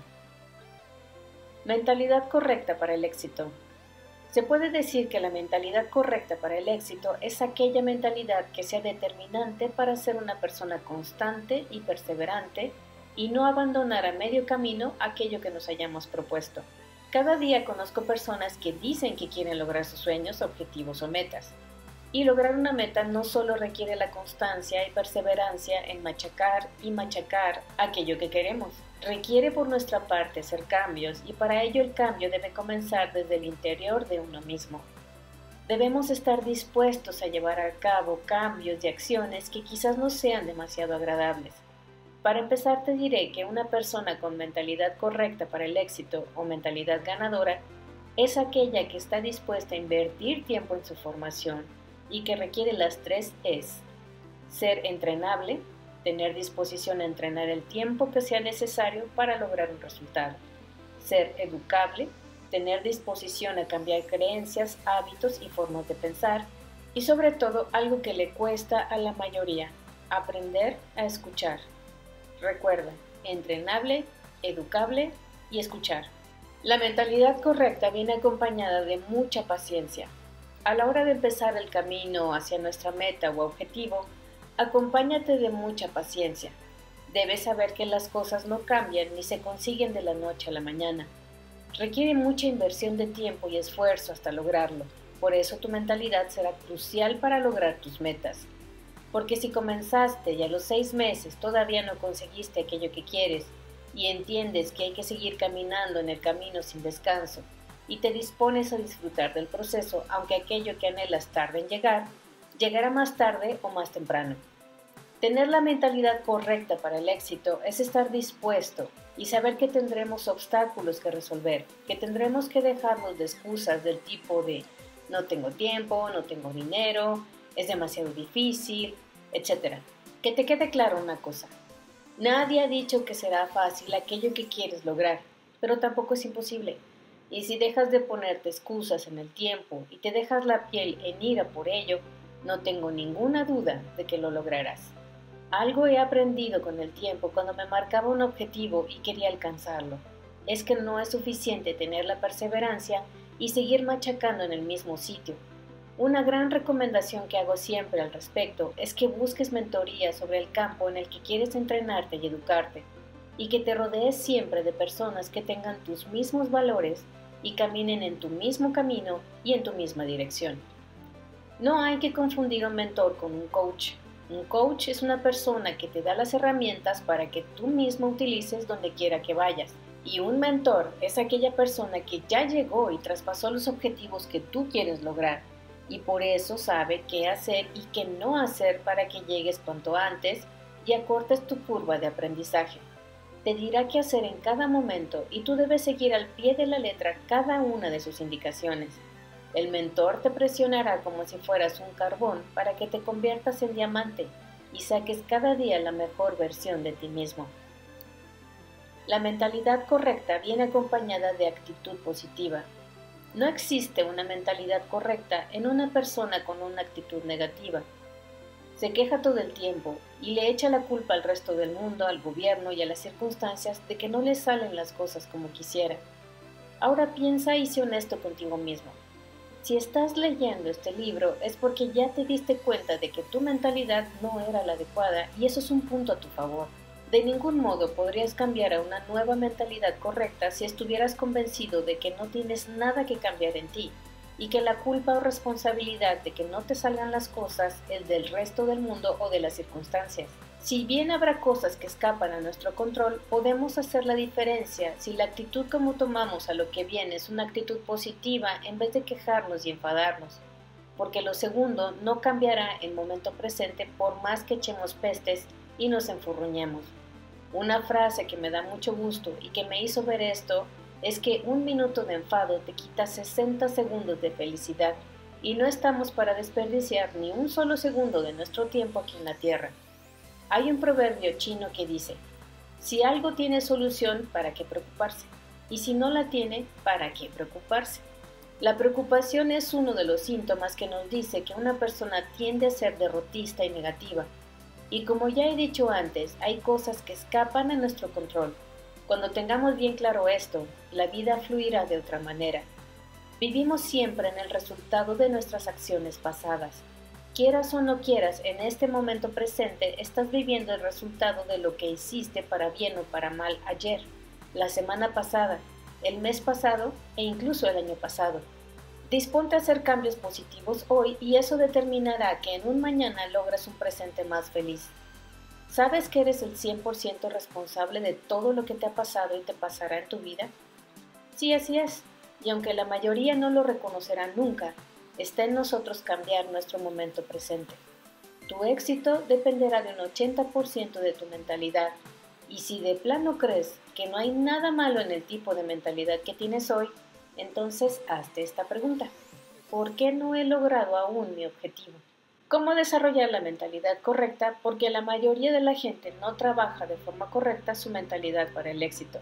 A: Mentalidad correcta para el éxito. Se puede decir que la mentalidad correcta para el éxito es aquella mentalidad que sea determinante para ser una persona constante y perseverante y no abandonar a medio camino aquello que nos hayamos propuesto. Cada día conozco personas que dicen que quieren lograr sus sueños, objetivos o metas. Y lograr una meta no solo requiere la constancia y perseverancia en machacar y machacar aquello que queremos. Requiere por nuestra parte hacer cambios y para ello el cambio debe comenzar desde el interior de uno mismo. Debemos estar dispuestos a llevar a cabo cambios y acciones que quizás no sean demasiado agradables. Para empezar te diré que una persona con mentalidad correcta para el éxito o mentalidad ganadora es aquella que está dispuesta a invertir tiempo en su formación y que requiere las 3 Es. Ser entrenable, tener disposición a entrenar el tiempo que sea necesario para lograr un resultado. Ser educable, tener disposición a cambiar creencias, hábitos y formas de pensar. Y sobre todo, algo que le cuesta a la mayoría, aprender a escuchar. Recuerda, entrenable, educable y escuchar. La mentalidad correcta viene acompañada de mucha paciencia. A la hora de empezar el camino hacia nuestra meta o objetivo, acompáñate de mucha paciencia. Debes saber que las cosas no cambian ni se consiguen de la noche a la mañana. Requiere mucha inversión de tiempo y esfuerzo hasta lograrlo. Por eso tu mentalidad será crucial para lograr tus metas. Porque si comenzaste y a los 6 meses todavía no conseguiste aquello que quieres y entiendes que hay que seguir caminando en el camino sin descanso, y te dispones a disfrutar del proceso, aunque aquello que anhelas tarde en llegar, llegará más tarde o más temprano. Tener la mentalidad correcta para el éxito es estar dispuesto y saber que tendremos obstáculos que resolver, que tendremos que dejarnos de excusas del tipo de no tengo tiempo, no tengo dinero, es demasiado difícil, etc. Que te quede claro una cosa, nadie ha dicho que será fácil aquello que quieres lograr, pero tampoco es imposible. Y si dejas de ponerte excusas en el tiempo y te dejas la piel en ira por ello, no tengo ninguna duda de que lo lograrás. Algo he aprendido con el tiempo cuando me marcaba un objetivo y quería alcanzarlo. Es que no es suficiente tener la perseverancia y seguir machacando en el mismo sitio. Una gran recomendación que hago siempre al respecto es que busques mentoría sobre el campo en el que quieres entrenarte y educarte, y que te rodees siempre de personas que tengan tus mismos valores y caminen en tu mismo camino y en tu misma dirección. No hay que confundir un mentor con un coach. Un coach es una persona que te da las herramientas para que tú mismo utilices donde quiera que vayas. Y un mentor es aquella persona que ya llegó y traspasó los objetivos que tú quieres lograr. Y por eso sabe qué hacer y qué no hacer para que llegues cuanto antes y acortes tu curva de aprendizaje. Te dirá qué hacer en cada momento y tú debes seguir al pie de la letra cada una de sus indicaciones. El mentor te presionará como si fueras un carbón para que te conviertas en diamante y saques cada día la mejor versión de ti mismo. La mentalidad correcta viene acompañada de actitud positiva. No existe una mentalidad correcta en una persona con una actitud negativa. Se queja todo el tiempo y le echa la culpa al resto del mundo, al gobierno y a las circunstancias de que no le salen las cosas como quisiera. Ahora piensa y sé honesto contigo mismo. Si estás leyendo este libro es porque ya te diste cuenta de que tu mentalidad no era la adecuada y eso es un punto a tu favor. De ningún modo podrías cambiar a una nueva mentalidad correcta si estuvieras convencido de que no tienes nada que cambiar en ti y que la culpa o responsabilidad de que no te salgan las cosas es del resto del mundo o de las circunstancias. Si bien habrá cosas que escapan a nuestro control, podemos hacer la diferencia si la actitud como tomamos a lo que viene es una actitud positiva en vez de quejarnos y enfadarnos, porque lo segundo no cambiará en momento presente por más que echemos pestes y nos enfurruñemos. Una frase que me da mucho gusto y que me hizo ver esto es que un minuto de enfado te quita 60 segundos de felicidad y no estamos para desperdiciar ni un solo segundo de nuestro tiempo aquí en la tierra. Hay un proverbio chino que dice, si algo tiene solución, ¿para qué preocuparse? Y si no la tiene, ¿para qué preocuparse? La preocupación es uno de los síntomas que nos dice que una persona tiende a ser derrotista y negativa. Y como ya he dicho antes, hay cosas que escapan a nuestro control. Cuando tengamos bien claro esto, la vida fluirá de otra manera. Vivimos siempre en el resultado de nuestras acciones pasadas. Quieras o no quieras, en este momento presente estás viviendo el resultado de lo que hiciste para bien o para mal ayer, la semana pasada, el mes pasado e incluso el año pasado. Disponte a hacer cambios positivos hoy y eso determinará que en un mañana logras un presente más feliz. ¿Sabes que eres el 100% responsable de todo lo que te ha pasado y te pasará en tu vida? Sí, así es, y aunque la mayoría no lo reconocerá nunca, está en nosotros cambiar nuestro momento presente. Tu éxito dependerá de un 80% de tu mentalidad, y si de plano crees que no hay nada malo en el tipo de mentalidad que tienes hoy, entonces hazte esta pregunta. ¿Por qué no he logrado aún mi objetivo? ¿Cómo desarrollar la mentalidad correcta? Porque la mayoría de la gente no trabaja de forma correcta su mentalidad para el éxito.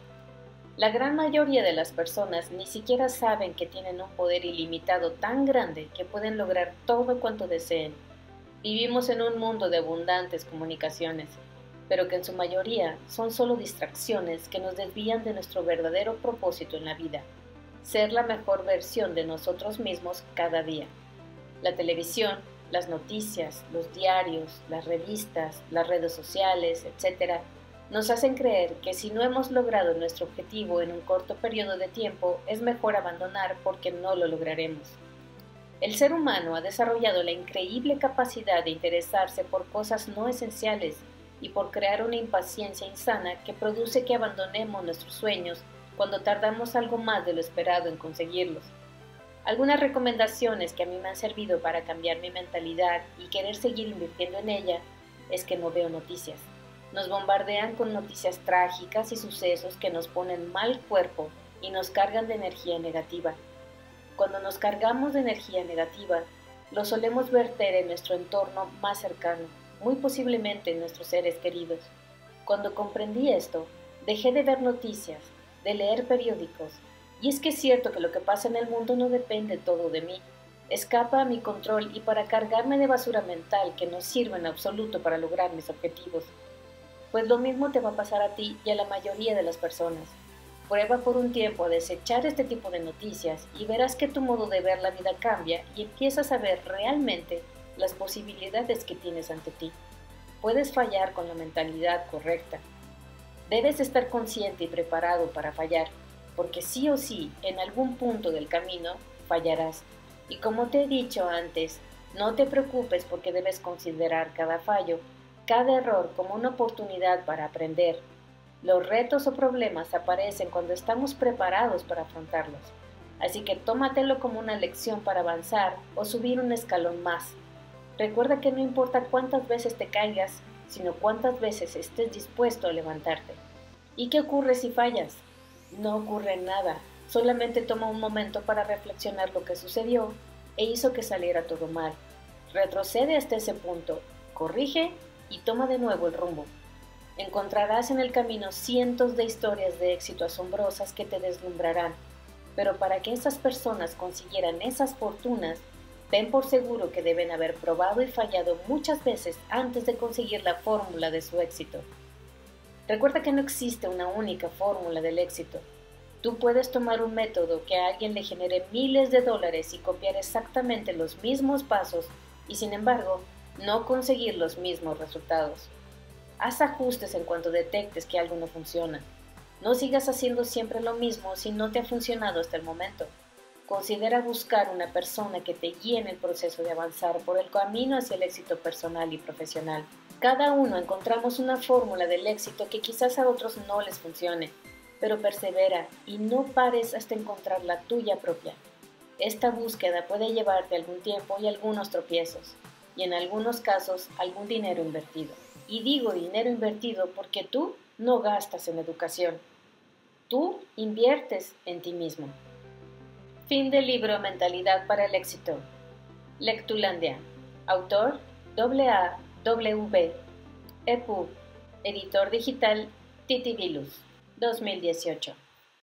A: La gran mayoría de las personas ni siquiera saben que tienen un poder ilimitado tan grande que pueden lograr todo cuanto deseen. Vivimos en un mundo de abundantes comunicaciones, pero que en su mayoría son solo distracciones que nos desvían de nuestro verdadero propósito en la vida, ser la mejor versión de nosotros mismos cada día. La televisión, las noticias, los diarios, las revistas, las redes sociales, etc., nos hacen creer que si no hemos logrado nuestro objetivo en un corto periodo de tiempo, es mejor abandonar porque no lo lograremos. El ser humano ha desarrollado la increíble capacidad de interesarse por cosas no esenciales y por crear una impaciencia insana que produce que abandonemos nuestros sueños cuando tardamos algo más de lo esperado en conseguirlos. Algunas recomendaciones que a mí me han servido para cambiar mi mentalidad y querer seguir invirtiendo en ella es que no veo noticias. Nos bombardean con noticias trágicas y sucesos que nos ponen mal cuerpo y nos cargan de energía negativa. Cuando nos cargamos de energía negativa, lo solemos verter en nuestro entorno más cercano, muy posiblemente en nuestros seres queridos. Cuando comprendí esto, dejé de ver noticias, de leer periódicos, y es que es cierto que lo que pasa en el mundo no depende todo de mí. Escapa a mi control y para cargarme de basura mental que no sirve en absoluto para lograr mis objetivos. Pues lo mismo te va a pasar a ti y a la mayoría de las personas. Prueba por un tiempo a desechar este tipo de noticias y verás que tu modo de ver la vida cambia y empiezas a ver realmente las posibilidades que tienes ante ti. Puedes fallar con la mentalidad correcta. Debes estar consciente y preparado para fallar, porque sí o sí, en algún punto del camino, fallarás. Y como te he dicho antes, no te preocupes porque debes considerar cada fallo, cada error como una oportunidad para aprender. Los retos o problemas aparecen cuando estamos preparados para afrontarlos. Así que tómatelo como una lección para avanzar o subir un escalón más. Recuerda que no importa cuántas veces te caigas, sino cuántas veces estés dispuesto a levantarte. ¿Y qué ocurre si fallas? No ocurre nada, solamente toma un momento para reflexionar lo que sucedió e hizo que saliera todo mal. Retrocede hasta ese punto, corrige y toma de nuevo el rumbo. Encontrarás en el camino cientos de historias de éxito asombrosas que te deslumbrarán, pero para que esas personas consiguieran esas fortunas, ten por seguro que deben haber probado y fallado muchas veces antes de conseguir la fórmula de su éxito. Recuerda que no existe una única fórmula del éxito. Tú puedes tomar un método que a alguien le genere miles de dólares y copiar exactamente los mismos pasos y, sin embargo, no conseguir los mismos resultados. Haz ajustes en cuanto detectes que algo no funciona. No sigas haciendo siempre lo mismo si no te ha funcionado hasta el momento. Considera buscar una persona que te guíe en el proceso de avanzar por el camino hacia el éxito personal y profesional. Cada uno encontramos una fórmula del éxito que quizás a otros no les funcione, pero persevera y no pares hasta encontrar la tuya propia. Esta búsqueda puede llevarte algún tiempo y algunos tropiezos, y en algunos casos algún dinero invertido. Y digo dinero invertido porque tú no gastas en educación, tú inviertes en ti mismo. Fin del libro Mentalidad para el éxito. Lectulandia. Autor A.W. EPUB. Editor digital TT Vilus. 2018.